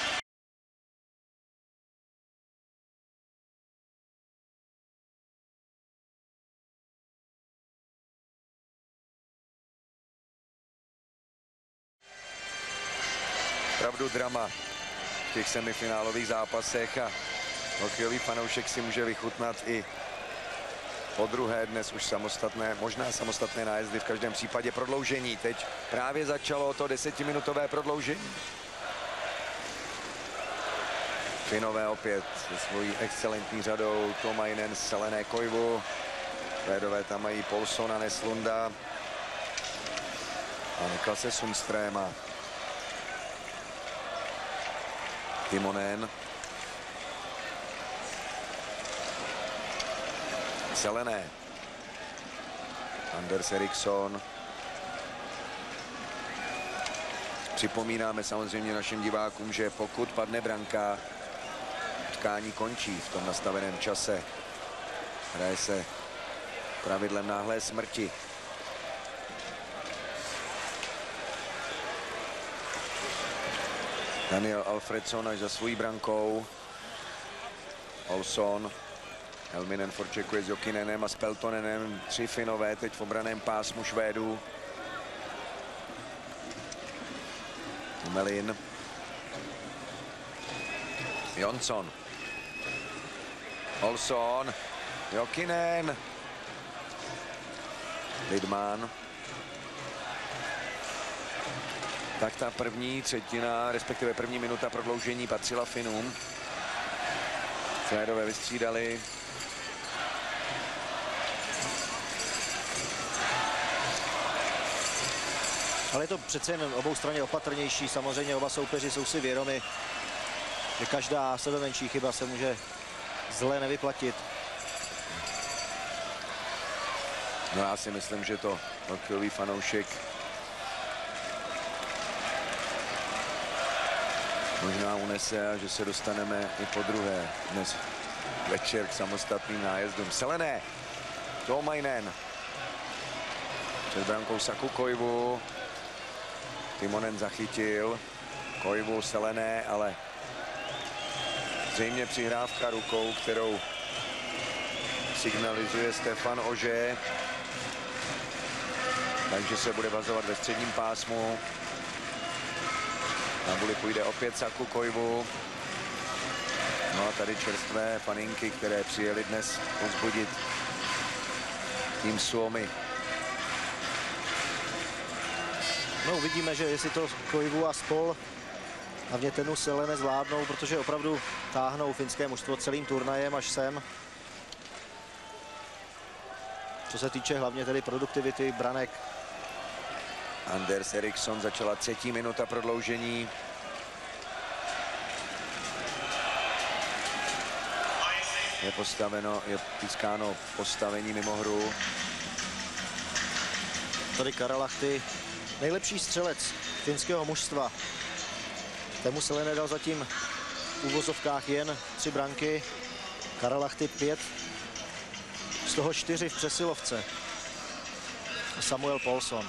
Opravdu drama v těch semifinálových zápasech a hokejový fanoušek si může vychutnat i podruhé dnes už možná samostatné nájezdy, v každém případě prodloužení. Teď právě začalo to 10minutové prodloužení. Finové opět se svojí excelentní řadou Tuomainen, Selené, Koivu. Švédové tam mají Paulsona, Neslunda a Niklase Sundströma. Timonen. Selené. Anders Eriksson. Připomínáme samozřejmě našim divákům, že pokud padne branka, utkání končí v tom nastaveném čase. Hraje se pravidlem náhlé smrti. Daniel Alfredsson až za svojí brankou. Olsson. Helminen forčekuje s Jokinenem a s Peltonenem. 3 Finové teď v obraném pásmu Švédů. Melin. Jonsson. Olsson. Jokinen. Lidman. Tak ta první třetina, respektive první minuta prodloužení patřila Finům. Švédové vystřídali. Ale je to přece jen obou straně opatrnější. Samozřejmě oba soupeři jsou si vědomi, že každá sebemenší chyba se může zle nevyplatit. No já si myslím, že to hokejový fanoušek možná unese a že se dostaneme i po druhé dnes večer k samostatným nájezdům. Selené, Tuomainen, před brankou Saku Koivu, Timonen zachytil, Koivu, Selené, ale zřejmě přihrávka rukou, kterou signalizuje Stefan Ože. takže se bude vazovat ve středním pásmu. Na buli půjde opět Saku Koivu. No a tady čerstvé faninky, které přijeli dnes povzbudit tým Suomi. No uvidíme, že jestli to Koivu a spol hlavně Teemu Selänne zvládnou, protože opravdu táhnou finské mužstvo celým turnajem až sem. Co se týče hlavně tedy produktivity branek. Anders Eriksson začala 3. minuta prodloužení. Je pískáno postavení mimo hru. Tady Karalahti, nejlepší střelec finského mužstva. Teemu Selänne dal zatím v úvozovkách jen 3 branky. Karalahti 5, z toho 4 v přesilovce. Samuel Paulson.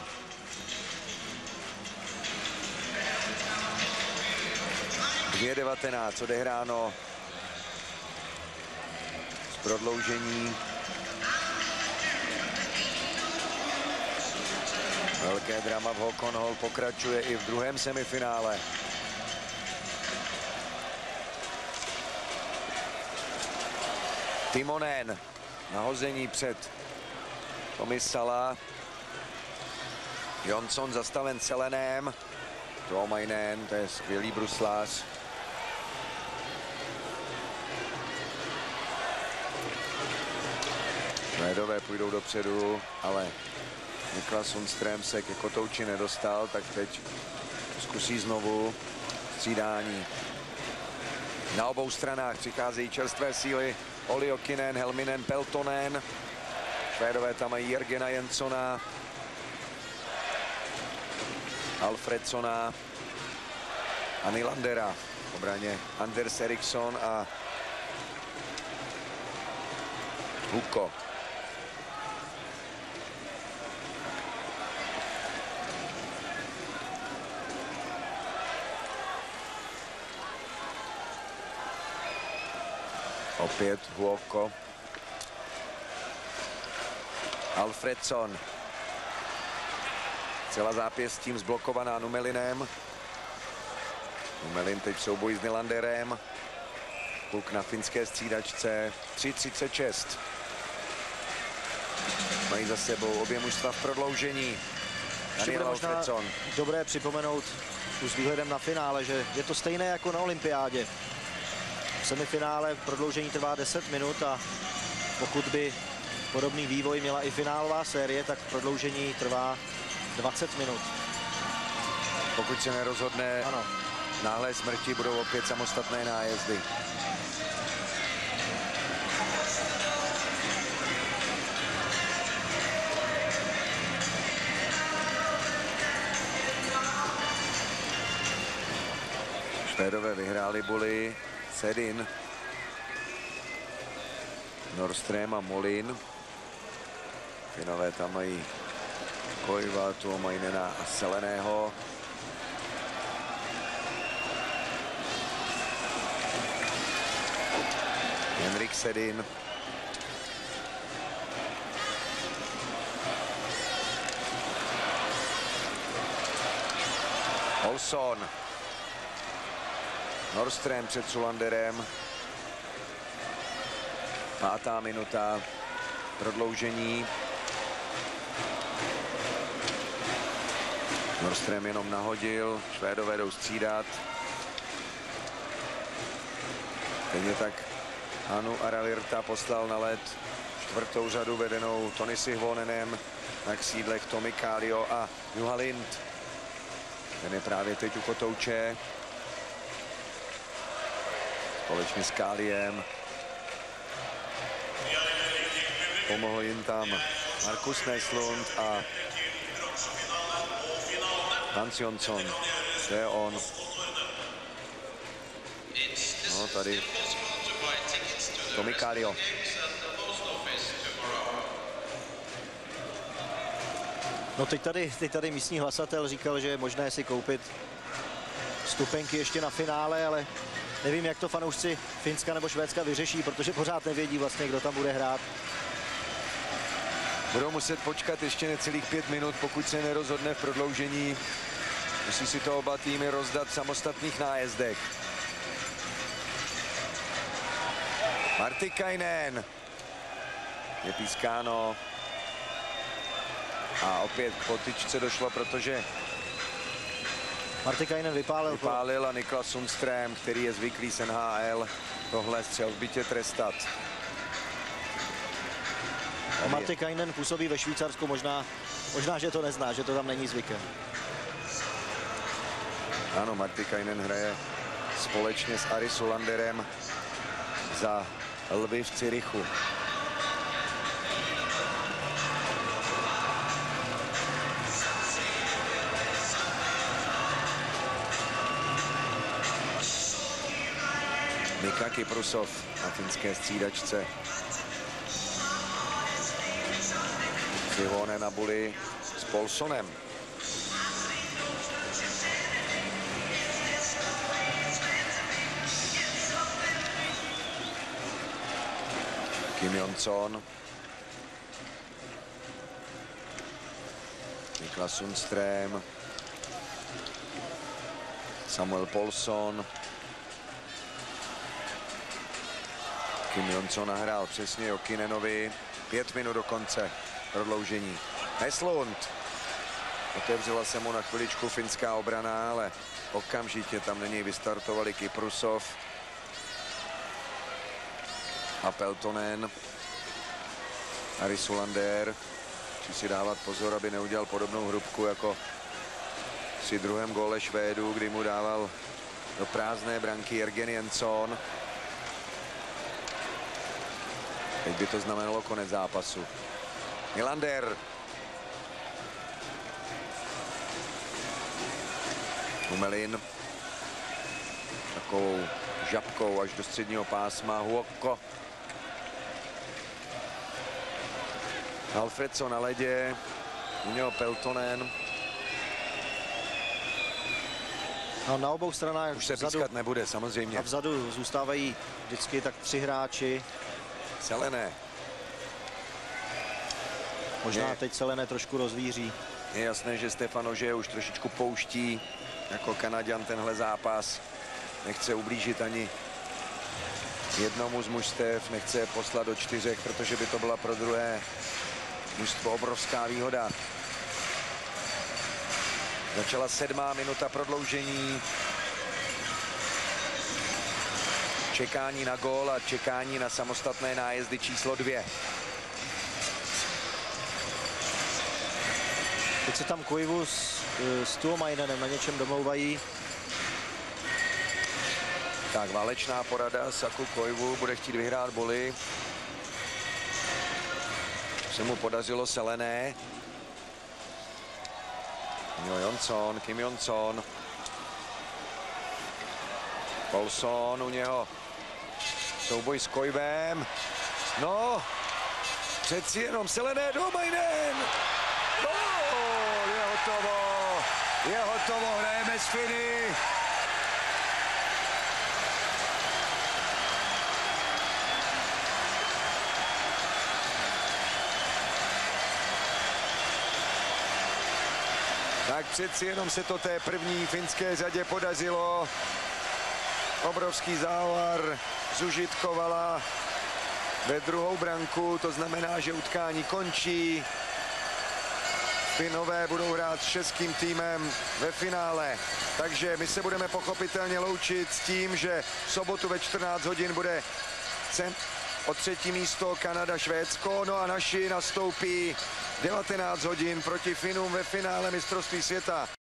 Dvě 19 odehráno z prodloužení. Velké drama v Håkon Hall pokračuje i v druhém semifinále. Timonen, nahození před Tomi Sala. Jonsson zastaven Selänem. Tuomainen, to je skvělý bruslář. Švédové půjdou dopředu, ale Niklas Sundström se ke kotouči nedostal, tak teď zkusí znovu střídání. Na obou stranách přicházejí čerstvé síly. Olli Jokinen, Helminen, Peltonen. Švédové tam mají Jörgena Jenssona, Alfredssona a Nylandera. V obraně Anders Eriksson a Huko. Opět Huoko. Alfredsson. Celá zápěstím zblokovaná Numelinem. Numelin teď v souboji s Nylanderem. Puk na finské střídačce. 3:36. Mají za sebou obě mužstva v prodloužení. Daniel Alfredsson. Dobré připomenout už s výhledem na finále, že je to stejné jako na olympiádě. V semifinále prodloužení trvá 10 minut a pokud by podobný vývoj měla i finálová série, tak prodloužení trvá 20 minut. Pokud se nerozhodne náhlé smrti, budou opět samostatné nájezdy. Švédové vyhráli buli. Sedin, Norström a Molin. Finové tam mají Koiva, Tuomainena a Seläného. Henrik Sedin. Olsson. Norström před Sulanderem. 5. minuta prodloužení. Norström jenom nahodil, Švédové jdou střídat. Stejně tak Anu Aravirta poslal na led 4. řadu vedenou Tony Sihvonenem, na křídlech Tomi Kallio a Juha Lind. Ten je právě teď u kotouče. Společně s Kalliem. Pomohl jim tam Markus Näslund a Hans Jonsson. To je on. No tady Tomi Kallio. No teď tady místní hlasatel říkal, že je možné si koupit vstupenky ještě na finále, ale nevím, jak to fanoušci Finska nebo Švédska vyřeší, protože pořád nevědí vlastně, kdo tam bude hrát. Budou muset počkat ještě necelých 5 minut, pokud se nerozhodne v prodloužení. Musí si to oba týmy rozdat v samostatných nájezdech. Martikainen. Je pískáno. A opět k potyčce došlo, protože Martikainen vypálil a Niklas Sundström, který je zvyklý z NHL, tohle střel v bytě trestat. A Martikainen působí ve Švýcarsku, možná, že to nezná, že to tam není zvykem. Ano, Martikainen hraje společně s Ari Solanderem za Lvy v Curychu. Mika Kyprusov na finské střídačce. Sivone na buli s Polsonem. Kim Jonsson. Niklas Sundström. Samuel Polson. Kim Jonsson nahrál přesně Jokinenovi. 5 minut do konce prodloužení. Heslund. Otevřela se mu na chviličku finská obrana, ale okamžitě tam na něj vystartovali Kyprusov a Peltonen. Ari Solander. Musí si dávat pozor, aby neudělal podobnou hrubku jako při druhém góle Švédů, kdy mu dával do prázdné branky Jörgen Jönsson. Teď by to znamenalo konec zápasu. Nylander. Umelin. Takovou žabkou až do středního pásma. Huokko. Alfredsson na ledě. U něho Peltonen. No, na obou stranách už se pískat nebude, samozřejmě. A vzadu zůstávají vždycky tak 3 hráči. Selené. Možná teď Selené trošku rozvíří. Je jasné, že Stefan Ožé už trošičku pouští jako Kanaďan tenhle zápas. Nechce ublížit ani jednomu z mužstev, nechce je poslat do 4, protože by to byla pro druhé mužstvo obrovská výhoda. Začala 7. minuta prodloužení. Čekání na gól a čekání na samostatné nájezdy číslo 2. Teď se tam Koivu s Tuomainenem na něčem domlouvají. Tak válečná porada. Saku Koivu bude chtít vyhrát boli. Se mu podařilo Selené. Jonsson, Kim Jonsson. Polson u něho. Souboj s Koivem. No, přeci jenom Selené, Tuomainen. No, je hotovo. Je hotovo, hrajeme s Finy. Tak přeci jenom se to té první finské řadě podařilo. Obrovský závar zužitkovala ve druhou branku, to znamená, že utkání končí. Finové budou hrát s českým týmem ve finále. Takže my se budeme pochopitelně loučit s tím, že v sobotu ve 14 hodin bude o 3. místo Kanada, Švédsko. No a naši nastoupí 19 hodin proti Finům ve finále mistrovství světa.